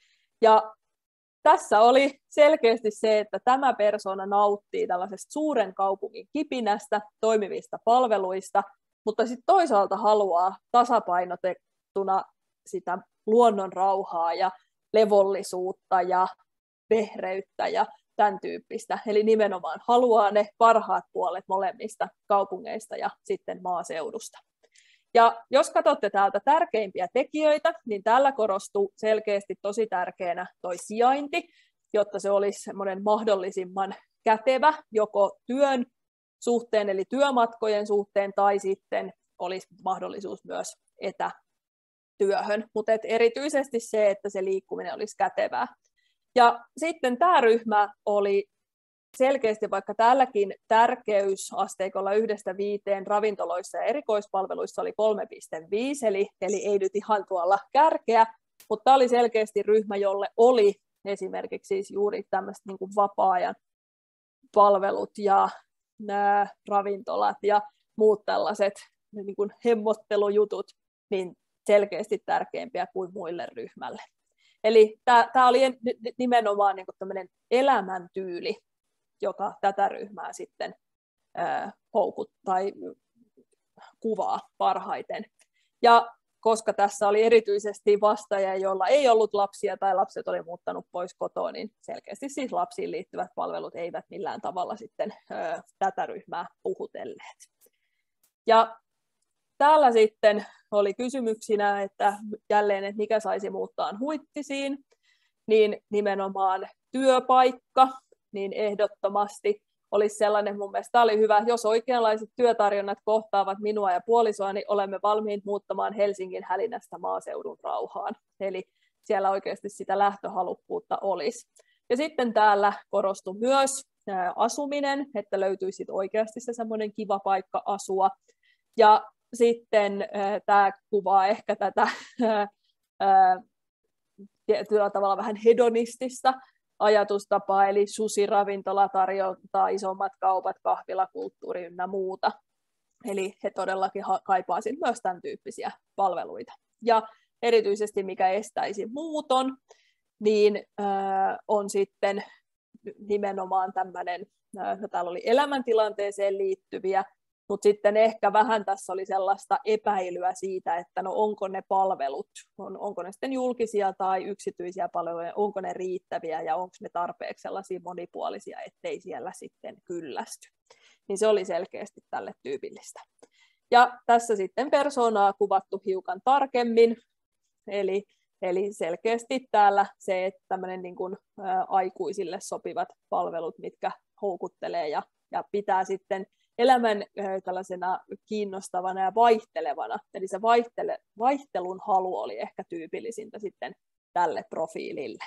Ja tässä oli selkeästi se, että tämä persoona nauttii tällaisesta suuren kaupungin kipinästä, toimivista palveluista, mutta sitten toisaalta haluaa tasapainotettuna sitä luonnon rauhaa ja levollisuutta ja vehreyttä ja tämän tyyppistä. Eli nimenomaan haluaa ne parhaat puolet molemmista kaupungeista ja sitten maaseudusta. Ja jos katsotte täältä tärkeimpiä tekijöitä, niin täällä korostuu selkeästi tosi tärkeänä toi sijainti, jotta se olisi semmoinen mahdollisimman kätevä joko työn suhteen, eli työmatkojen suhteen, tai sitten olisi mahdollisuus myös etätyöhön. Mutta erityisesti se, että se liikkuminen olisi kätevää. Ja sitten tämä ryhmä oli selkeästi, vaikka täälläkin tärkeysasteikolla yhdestä viiteen ravintoloissa ja erikoispalveluissa oli kolme pilkku viisi, eli, eli ei nyt ihan tuolla kärkeä, mutta tämä oli selkeästi ryhmä, jolle oli esimerkiksi siis juuri tämmöiset niin kuin vapaa-ajan palvelut ja nämä ravintolat ja muut tällaiset niin kuin hemmottelujutut niin selkeästi tärkeämpiä kuin muille ryhmälle. Eli tämä oli nimenomaan niin kuin tämmöinen elämäntyyli, joka tätä ryhmää sitten äh, houkut tai kuvaa parhaiten. Ja koska tässä oli erityisesti vastaajia, joilla ei ollut lapsia tai lapset oli muuttanut pois kotoa, niin selkeästi siis lapsiin liittyvät palvelut eivät millään tavalla sitten äh, tätä ryhmää puhutelleet. Ja täällä sitten oli kysymyksinä, että jälleen, että mikä saisi muuttaa Huittisiin, niin nimenomaan työpaikka, niin ehdottomasti olisi sellainen, mun mielestä oli hyvä, jos oikeanlaiset työtarjonnat kohtaavat minua ja puolisoa, niin olemme valmiit muuttamaan Helsingin hälinästä maaseudun rauhaan. Eli siellä oikeasti sitä lähtöhalukkuutta olisi. Ja sitten täällä korostui myös asuminen, että löytyisi oikeasti se semmoinen kiva paikka asua. Ja sitten tämä kuvaa ehkä tätä tietyllä tavalla vähän hedonistista ajatustapaa, eli sushi-ravintola tarjoaa isommat kaupat, kahvilakulttuuri ynnä muuta. Eli he todellakin kaipaisivat myös tämän tyyppisiä palveluita. Ja erityisesti mikä estäisi muuton, niin äh, on sitten nimenomaan tämmöinen, äh, täällä oli elämäntilanteeseen liittyviä, mutta sitten ehkä vähän tässä oli sellaista epäilyä siitä, että no onko ne palvelut, on, onko ne sitten julkisia tai yksityisiä palveluja, onko ne riittäviä ja onko ne tarpeeksi sellaisia monipuolisia, ettei siellä sitten kyllästy. Niin se oli selkeästi tälle tyypillistä. Ja tässä sitten persoonaa kuvattu hiukan tarkemmin, eli, eli selkeästi täällä se, että tämmöinen niin kuin, ä, aikuisille sopivat palvelut, mitkä houkuttelee ja, ja pitää sitten elämän tällaisena kiinnostavana ja vaihtelevana, eli se vaihtele, vaihtelun halu oli ehkä tyypillisintä sitten tälle profiilille.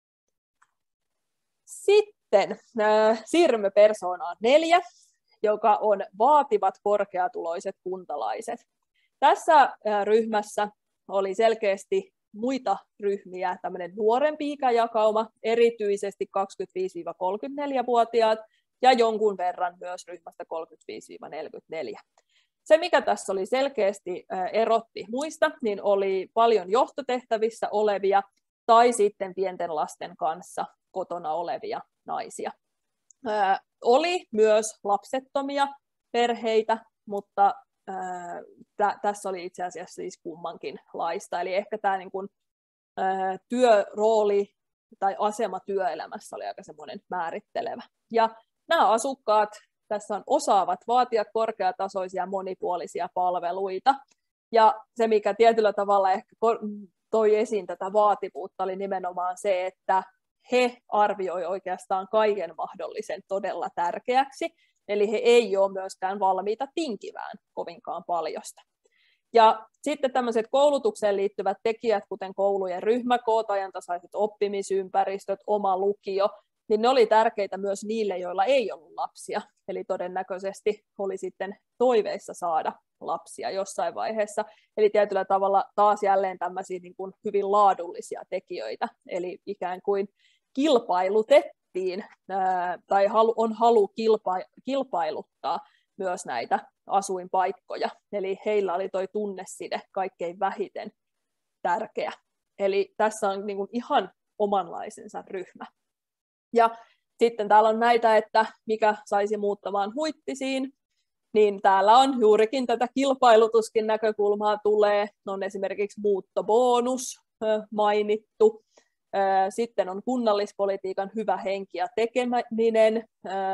Sitten äh, siirrymme persoonaan neljä, joka on vaativat korkeatuloiset kuntalaiset. Tässä äh, ryhmässä oli selkeästi muita ryhmiä, tämmöinen nuorempi ikäjakauma, erityisesti kaksikymmentäviisi kolmekymmentäneljä-vuotiaat, ja jonkun verran myös ryhmästä kolmekymmentäviisi neljäkymmentäneljä. Se, mikä tässä oli selkeästi erotti muista, niin oli paljon johtotehtävissä olevia tai sitten pienten lasten kanssa kotona olevia naisia. Ää, oli myös lapsettomia perheitä, mutta ää, tä, tässä oli itse asiassa siis kummankin laista. Eli ehkä tämä niin kuin, ää, työrooli tai asema työelämässä oli aika semmoinen määrittelevä. Ja nämä asukkaat tässä on osaavat vaatia korkeatasoisia monipuolisia palveluita. Ja se, mikä tietyllä tavalla ehkä toi esiin tätä vaativuutta, oli nimenomaan se, että he arvioi oikeastaan kaiken mahdollisen todella tärkeäksi, eli he ei ole myöskään valmiita tinkivään kovinkaan paljosta. Ja sitten tämmöiset koulutukseen liittyvät tekijät, kuten koulujen ryhmäkoot, ajantasaiset oppimisympäristöt, oma lukio, niin ne oli tärkeitä myös niille, joilla ei ollut lapsia. Eli todennäköisesti oli sitten toiveissa saada lapsia jossain vaiheessa. Eli tietyllä tavalla taas jälleen tämmöisiä niin kuin hyvin laadullisia tekijöitä. Eli ikään kuin kilpailutettiin ää, tai halu, on halu kilpa, kilpailuttaa myös näitä asuinpaikkoja. Eli heillä oli toi tunneside kaikkein vähiten tärkeä. Eli tässä on niin kuin ihan omanlaisensa ryhmä. Ja sitten täällä on näitä, että mikä saisi muuttamaan Huittisiin, niin täällä on juurikin tätä kilpailutuskin näkökulmaa tulee. On esimerkiksi muuttobonus mainittu. Sitten on kunnallispolitiikan hyvä henki ja tekeminen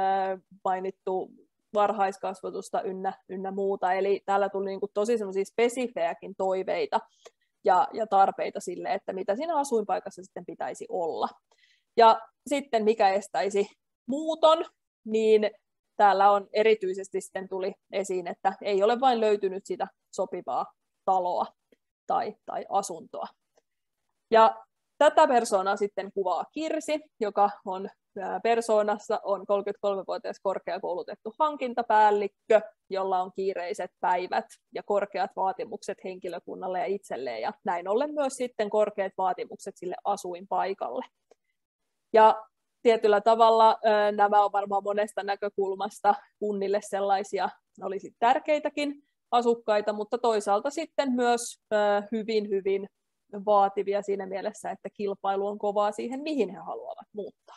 mainittu, varhaiskasvatusta ynnä, ynnä muuta. Eli täällä tuli niin kuin tosi semmoisia spesifejäkin toiveita ja, ja tarpeita sille, että mitä siinä asuinpaikassa sitten pitäisi olla. Ja sitten mikä estäisi muuton, niin täällä on erityisesti sitten tuli esiin, että ei ole vain löytynyt sitä sopivaa taloa tai, tai asuntoa. Ja tätä persoonaa sitten kuvaa Kirsi, joka on persoonassa on kolmekymmentäkolmevuotias korkeakoulutettu hankintapäällikkö, jolla on kiireiset päivät ja korkeat vaatimukset henkilökunnalle ja itselleen, ja näin ollen myös sitten korkeat vaatimukset sille asuinpaikalle. Ja tietyllä tavalla nämä on varmaan monesta näkökulmasta kunnille sellaisia, olisi tärkeitäkin asukkaita, mutta toisaalta sitten myös hyvin, hyvin vaativia siinä mielessä, että kilpailu on kovaa siihen, mihin he haluavat muuttaa.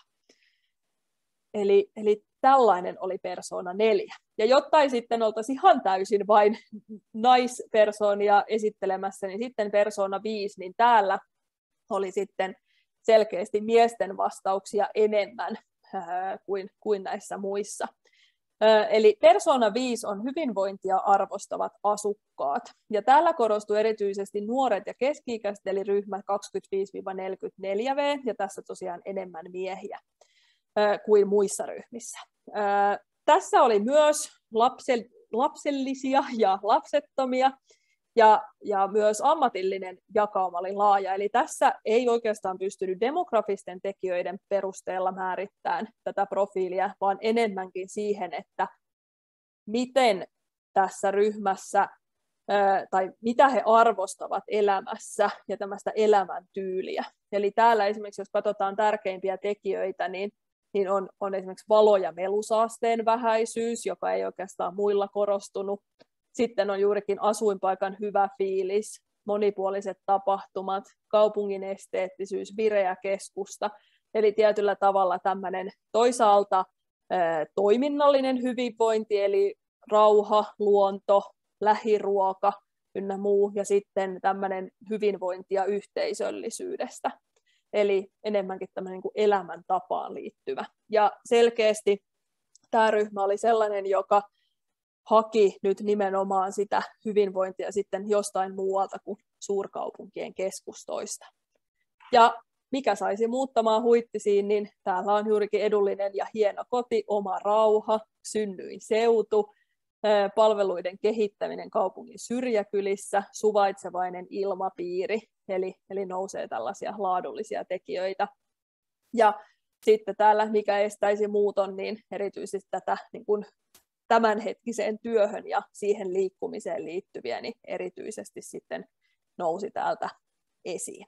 Eli, eli tällainen oli persoona neljä. Ja jotta ei sitten oltaisi ihan täysin vain naispersoonia esittelemässä, niin sitten persoona viisi, niin täällä oli sitten selkeästi miesten vastauksia enemmän ää, kuin, kuin näissä muissa. Ää, eli persoona viisi on hyvinvointia arvostavat asukkaat. Ja täällä korostuu erityisesti nuoret ja keski-ikäiset, eli ryhmä kaksikymmentäviisi neljäkymmentäneljä vuotiaat, ja tässä tosiaan enemmän miehiä ää, kuin muissa ryhmissä. Ää, tässä oli myös lapsel, lapsellisia ja lapsettomia. Ja, ja myös ammatillinen jakauma oli laaja, eli tässä ei oikeastaan pystynyt demografisten tekijöiden perusteella määrittämään tätä profiilia, vaan enemmänkin siihen, että miten tässä ryhmässä tai mitä he arvostavat elämässä ja tämmöistä elämäntyyliä. Eli täällä esimerkiksi, jos katsotaan tärkeimpiä tekijöitä, niin, niin on, on esimerkiksi valo- ja melusaasteen vähäisyys, joka ei oikeastaan muilla korostunut. Sitten on juurikin asuinpaikan hyvä fiilis, monipuoliset tapahtumat, kaupungin esteettisyys, vireä keskusta. Eli tietyllä tavalla tämmöinen toisaalta ää, toiminnallinen hyvinvointi, eli rauha, luonto, lähiruoka ynnä muu, ja sitten tämmöinen hyvinvointia yhteisöllisyydestä. Eli enemmänkin tämmöinen niin kuin elämäntapaan liittyvä. Ja selkeästi tämä ryhmä oli sellainen, joka haki nyt nimenomaan sitä hyvinvointia sitten jostain muualta kuin suurkaupunkien keskustoista. Ja mikä saisi muuttamaan Huittisiin, niin täällä on juurikin edullinen ja hieno koti, oma rauha, synnyinseutu, palveluiden kehittäminen kaupungin syrjäkylissä, suvaitsevainen ilmapiiri, eli, eli nousee tällaisia laadullisia tekijöitä. Ja sitten täällä, mikä estäisi muuton, niin erityisesti tätä niin kuin tämänhetkiseen työhön ja siihen liikkumiseen liittyviä, niin erityisesti sitten nousi täältä esiin.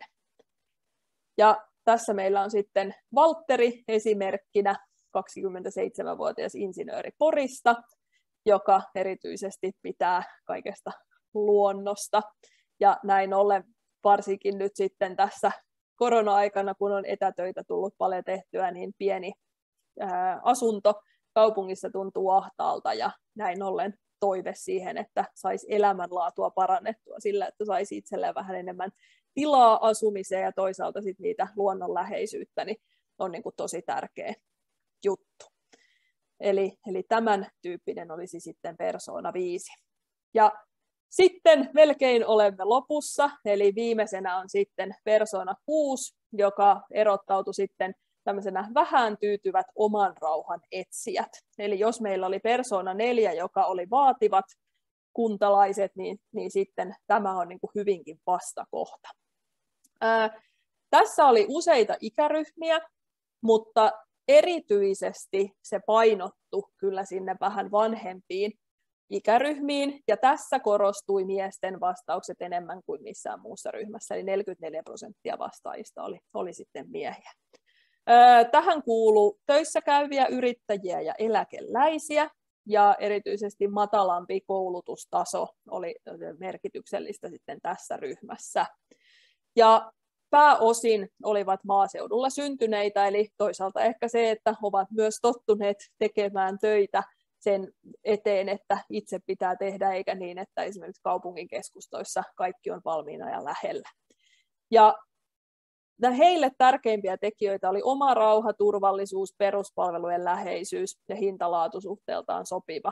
Ja tässä meillä on sitten Valtteri esimerkkinä, kaksikymmentäseitsemänvuotias insinööri Porista, joka erityisesti pitää kaikesta luonnosta. Ja näin ollen varsinkin nyt sitten tässä korona-aikana, kun on etätöitä tullut paljon tehtyä, niin pieni ää, asunto kaupungissa tuntuu ahtaalta, ja näin ollen toive siihen, että saisi elämänlaatua parannettua sillä, että saisi itselleen vähän enemmän tilaa asumiseen ja toisaalta sit niitä luonnonläheisyyttä, niin on niin kuin tosi tärkeä juttu. Eli, eli tämän tyyppinen olisi sitten persoona viisi. Ja sitten melkein olemme lopussa, eli viimeisenä on sitten persoona kuusi, joka erottautui sitten tämmöisenä vähän tyytyvät oman rauhan etsijät. Eli jos meillä oli persoona neljä, joka oli vaativat kuntalaiset, niin, niin sitten tämä on niin kuin hyvinkin vastakohta. Ää, tässä oli useita ikäryhmiä, mutta erityisesti se painottu kyllä sinne vähän vanhempiin ikäryhmiin, ja tässä korostui miesten vastaukset enemmän kuin missään muussa ryhmässä, eli neljäkymmentäneljä prosenttia vastaajista oli, oli sitten miehiä. Tähän kuuluu töissä käyviä yrittäjiä ja eläkeläisiä, ja erityisesti matalampi koulutustaso oli merkityksellistä sitten tässä ryhmässä. Ja pääosin olivat maaseudulla syntyneitä, eli toisaalta ehkä se, että ovat myös tottuneet tekemään töitä sen eteen, että itse pitää tehdä, eikä niin, että esimerkiksi kaupungin keskustoissa kaikki on valmiina ja lähellä. Ja heille tärkeimpiä tekijöitä oli oma rauha, turvallisuus, peruspalvelujen läheisyys ja hintalaatusuhteeltaan sopiva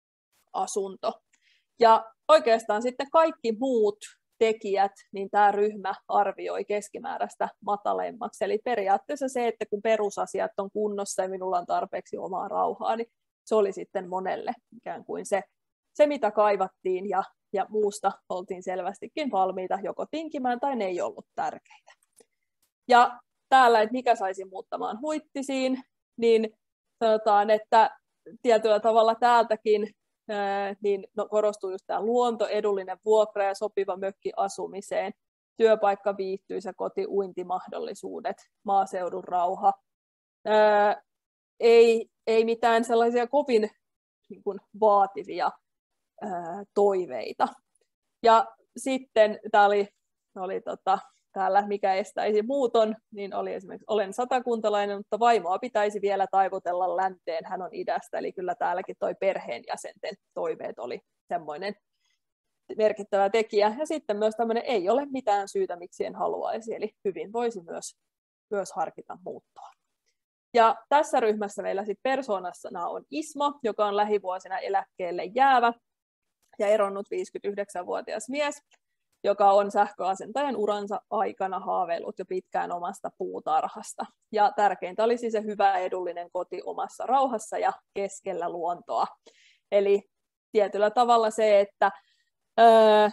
asunto. Ja oikeastaan sitten kaikki muut tekijät, niin tämä ryhmä arvioi keskimääräistä matalemmaksi. Eli periaatteessa se, että kun perusasiat on kunnossa ja minulla on tarpeeksi omaa rauhaa, niin se oli sitten monelle ikään kuin se, se mitä kaivattiin, ja, ja muusta oltiin selvästikin valmiita joko tinkimään tai ne ei ollut tärkeitä. Ja täällä, että mikä saisi muuttamaan Huittisiin, niin sanotaan, että tietyllä tavalla täältäkin ää, niin no, korostuu just tämä luonto, edullinen vuokra ja sopiva mökki asumiseen, työpaikka, viihtyisä koti, uintimahdollisuudet, maaseudun rauha. Ää, ei, ei mitään sellaisia kovin niin kuin, vaativia ää, toiveita. Ja sitten tämä oli, oli tota, täällä, mikä estäisi muuton, niin oli esimerkiksi, olen satakuntalainen, mutta vaimoa pitäisi vielä taivutella länteen, hän on idästä, eli kyllä täälläkin toi perheenjäsenten toiveet oli semmoinen merkittävä tekijä. Ja sitten myös tämmöinen, ei ole mitään syytä, miksi en haluaisi, eli hyvin voisi myös, myös harkita muuttoa. Ja tässä ryhmässä meillä sitten persoonassa on Ismo, joka on lähivuosina eläkkeelle jäävä ja eronnut viisikymmentäyhdeksänvuotias mies, joka on sähköasentajan uransa aikana haaveillut jo pitkään omasta puutarhasta. Ja tärkeintä olisi se hyvä edullinen koti omassa rauhassa ja keskellä luontoa. Eli tietyllä tavalla se, että ää,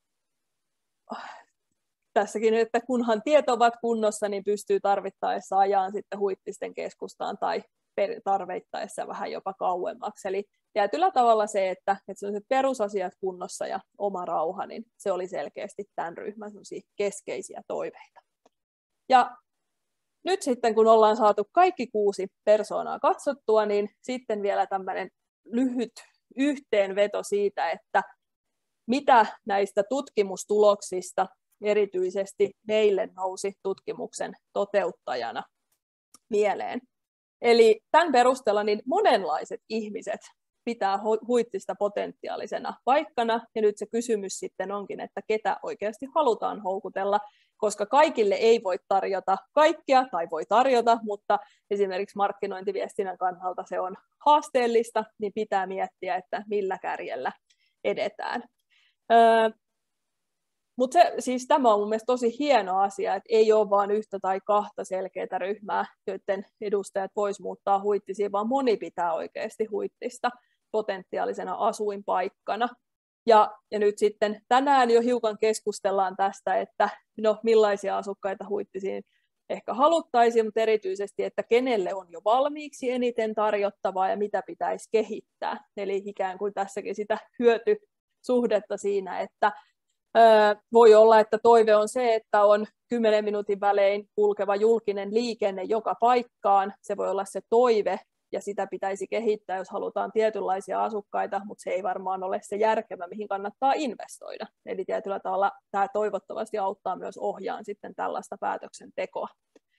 tässäkin, että kunhan tiet ovat kunnossa, niin pystyy tarvittaessa ajaan sitten Huittisten keskustaan tai tarvittaessa vähän jopa kauemmaksi. Eli tietyllä tavalla se, että, että se on se perusasiat kunnossa ja oma rauha, niin se oli selkeästi tämän ryhmän keskeisiä toiveita. Ja nyt sitten, kun ollaan saatu kaikki kuusi persoonaa katsottua, niin sitten vielä tämmöinen lyhyt yhteenveto siitä, että mitä näistä tutkimustuloksista erityisesti meille nousi tutkimuksen toteuttajana mieleen. Eli tämän perusteella niin monenlaiset ihmiset pitää Huittista potentiaalisena paikkana, ja nyt se kysymys sitten onkin, että ketä oikeasti halutaan houkutella, koska kaikille ei voi tarjota kaikkea, tai voi tarjota, mutta esimerkiksi markkinointiviestinnän kannalta se on haasteellista, niin pitää miettiä, että millä kärjellä edetään. Öö, Mutta siis tämä on mun mielestä tosi hieno asia, että ei ole vain yhtä tai kahta selkeää ryhmää, joiden edustajat vois muuttaa Huittisiin, vaan moni pitää oikeasti Huittista potentiaalisena asuinpaikkana. Ja, ja nyt sitten tänään jo hiukan keskustellaan tästä, että no, millaisia asukkaita Huittisiin ehkä haluttaisiin, mutta erityisesti, että kenelle on jo valmiiksi eniten tarjottavaa ja mitä pitäisi kehittää. Eli ikään kuin tässäkin sitä hyötysuhdetta siinä, että voi olla, että toive on se, että on kymmenen minuutin välein kulkeva julkinen liikenne joka paikkaan. Se voi olla se toive, ja sitä pitäisi kehittää, jos halutaan tietynlaisia asukkaita, mutta se ei varmaan ole se järkevä, mihin kannattaa investoida. Eli tietyllä tavalla tämä toivottavasti auttaa myös ohjaan sitten tällaista päätöksentekoa.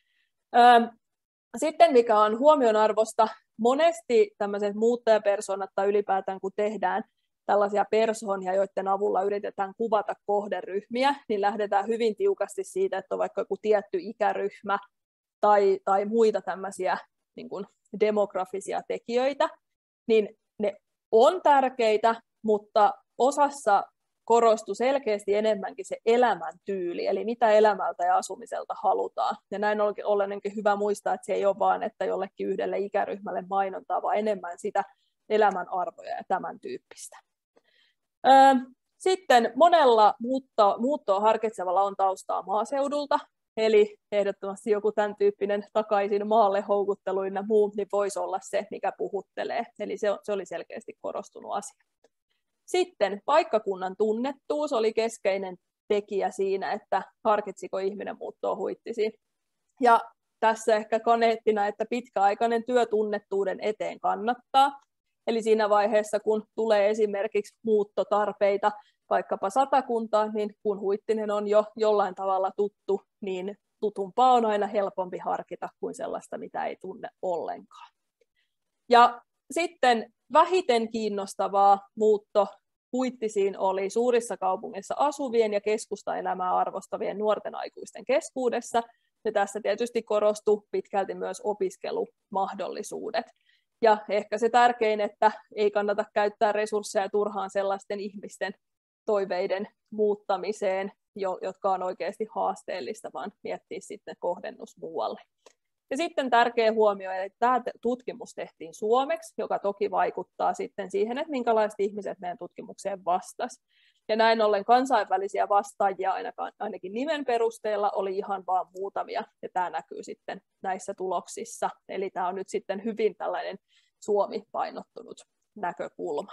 Sitten mikä on huomionarvoista, monesti tämmöiset muuttajapersoonat tai ylipäätään kun tehdään tällaisia persoonia, joiden avulla yritetään kuvata kohderyhmiä, niin lähdetään hyvin tiukasti siitä, että on vaikka joku tietty ikäryhmä tai, tai muita tämmöisiä niin kuin demografisia tekijöitä, niin ne on tärkeitä, mutta osassa korostui selkeästi enemmänkin se elämäntyyli, eli mitä elämältä ja asumiselta halutaan. Ja näin ollen hyvä muistaa, että se ei ole vaan, että jollekin yhdelle ikäryhmälle mainontaa, vaan enemmän sitä elämän arvoja ja tämän tyyppistä. Sitten monella muutto, muuttoa harkitsevalla on taustaa maaseudulta, eli ehdottomasti joku tämän tyyppinen takaisin maalle houkuttelu ja muu, niin voisi olla se, mikä puhuttelee. Eli se, se oli selkeästi korostunut asia. Sitten paikkakunnan tunnettuus oli keskeinen tekijä siinä, että harkitsiko ihminen muuttoa Huittisiin. Ja tässä ehkä kaneettina, että pitkäaikainen työ tunnettuuden eteen kannattaa. Eli siinä vaiheessa, kun tulee esimerkiksi muuttotarpeita vaikkapa Satakuntaan, niin kun Huittinen on jo jollain tavalla tuttu, niin tutumpaa on aina helpompi harkita kuin sellaista, mitä ei tunne ollenkaan. Ja sitten vähiten kiinnostavaa muutto Huittisiin oli suurissa kaupungeissa asuvien ja keskustaelämää arvostavien nuorten aikuisten keskuudessa. Ja tässä tietysti korostui pitkälti myös opiskelumahdollisuudet. Ja ehkä se tärkein, että ei kannata käyttää resursseja turhaan sellaisten ihmisten toiveiden muuttamiseen, jotka on oikeasti haasteellista, vaan miettiä sitten kohdennus muualle. Ja sitten tärkeä huomio, että tämä tutkimus tehtiin suomeksi, joka toki vaikuttaa sitten siihen, että minkälaiset ihmiset meidän tutkimukseen vastasi. Ja näin ollen kansainvälisiä vastaajia ainakaan, ainakin nimen perusteella oli ihan vain muutamia, ja tämä näkyy sitten näissä tuloksissa. Eli tämä on nyt sitten hyvin tällainen Suomi-painottunut näkökulma.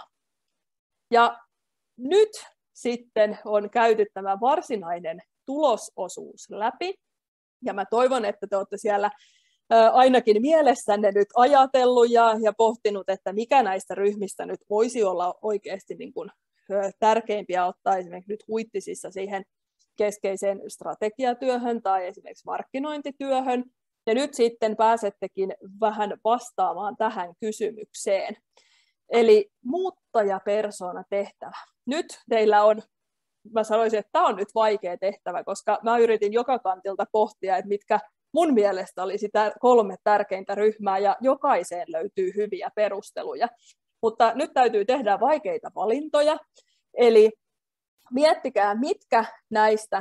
Ja nyt sitten on käyty tämä varsinainen tulososuus läpi, ja mä toivon, että te olette siellä ainakin mielessänne nyt ajatellut ja, ja pohtinut, että mikä näistä ryhmistä nyt voisi olla oikeasti niin kuin tärkeimpiä ottaa esimerkiksi nyt Huittisissa siihen keskeiseen strategiatyöhön tai esimerkiksi markkinointityöhön. Ja nyt sitten pääsettekin vähän vastaamaan tähän kysymykseen. Eli muuttajapersona tehtävä. Nyt teillä on, mä sanoisin, että tämä on nyt vaikea tehtävä, koska mä yritin joka kantilta pohtia, että mitkä mun mielestä olisi kolme tärkeintä ryhmää, ja jokaiseen löytyy hyviä perusteluja. Mutta nyt täytyy tehdä vaikeita valintoja, eli miettikää, mitkä näistä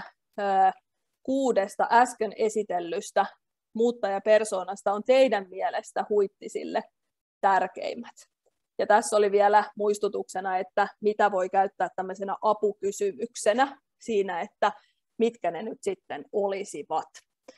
kuudesta äsken esitellystä muuttajapersoonasta on teidän mielestä Huittisille tärkeimmät. Ja tässä oli vielä muistutuksena, että mitä voi käyttää tämmöisenä apukysymyksenä siinä, että mitkä ne nyt sitten olisivat.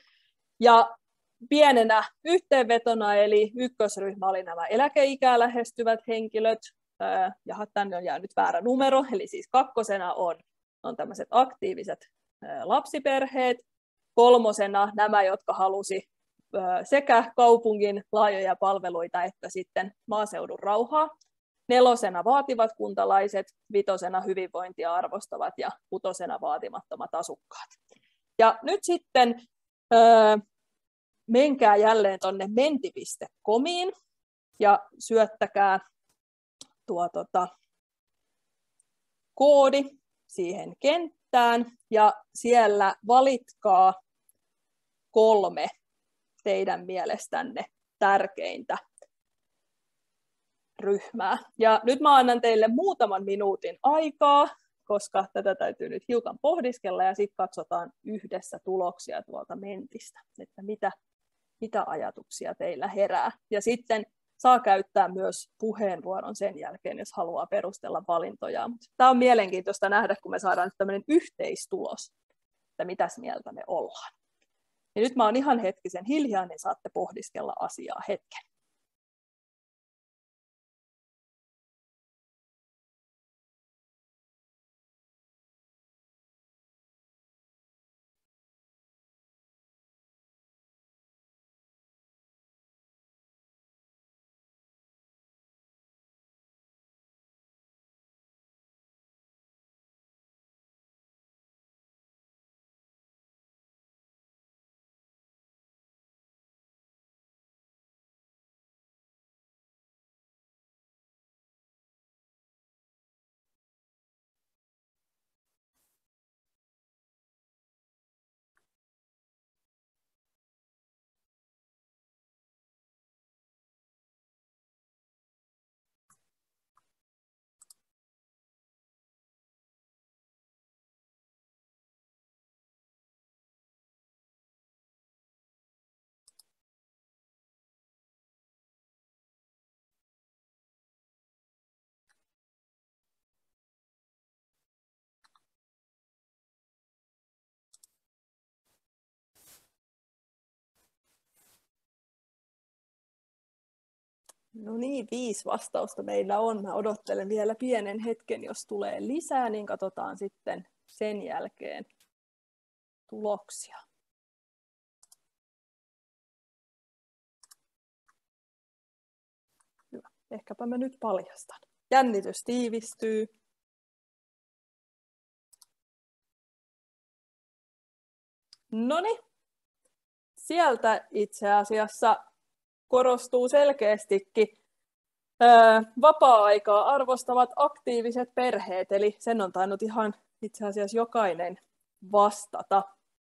Ja pienenä yhteenvetona, eli ykkösryhmä oli nämä eläkeikää lähestyvät henkilöt, ja tänne on jäänyt väärä numero, eli siis kakkosena on, on tämmöiset aktiiviset lapsiperheet, kolmosena nämä, jotka halusi sekä kaupungin laajoja palveluita että sitten maaseudun rauhaa, nelosena vaativat kuntalaiset, vitosena hyvinvointia arvostavat ja kutosena vaatimattomat asukkaat. Ja nyt sitten öö, menkää jälleen tuonne menti piste comiin ja syöttäkää tuo tota, koodi siihen kenttään ja siellä valitkaa kolme teidän mielestänne tärkeintä ryhmää. Ja nyt mä annan teille muutaman minuutin aikaa, koska tätä täytyy nyt hiukan pohdiskella ja sitten katsotaan yhdessä tuloksia tuolta mentistä, että mitä, mitä ajatuksia teillä herää. Ja sitten saa käyttää myös puheenvuoron sen jälkeen, jos haluaa perustella valintoja. Tämä on mielenkiintoista nähdä, kun me saadaan nyt tämmöinen yhteistulos, että mitäs mieltä me ollaan. Ja nyt mä oon ihan hetkisen hiljaa, niin saatte pohdiskella asiaa hetken. No niin, viisi vastausta meillä on. Mä odottelen vielä pienen hetken, jos tulee lisää, niin katsotaan sitten sen jälkeen tuloksia. Hyvä. Ehkäpä mä nyt paljastan. Jännitys tiivistyy. Noniin. Sieltä itse asiassa korostuu selkeästikin vapaa-aikaa arvostavat aktiiviset perheet, eli sen on tainnut ihan itse asiassa jokainen vastata.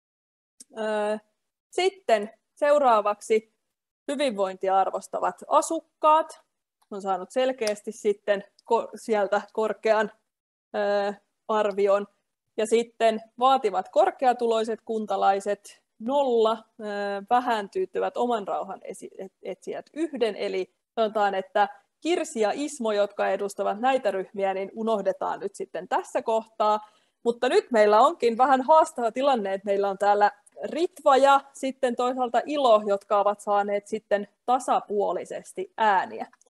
Sitten seuraavaksi hyvinvointia arvostavat asukkaat on saanut selkeästi sitten sieltä korkean arvion, ja sitten vaativat korkeatuloiset kuntalaiset nolla, vähän tyytyvät oman rauhan etsijät yhden, eli sanotaan, että Kirsi ja Ismo, jotka edustavat näitä ryhmiä, niin unohdetaan nyt sitten tässä kohtaa. Mutta nyt meillä onkin vähän haastava tilanne, että meillä on täällä Ritva ja sitten toisaalta Ilo, jotka ovat saaneet sitten tasapuolisesti ääniä.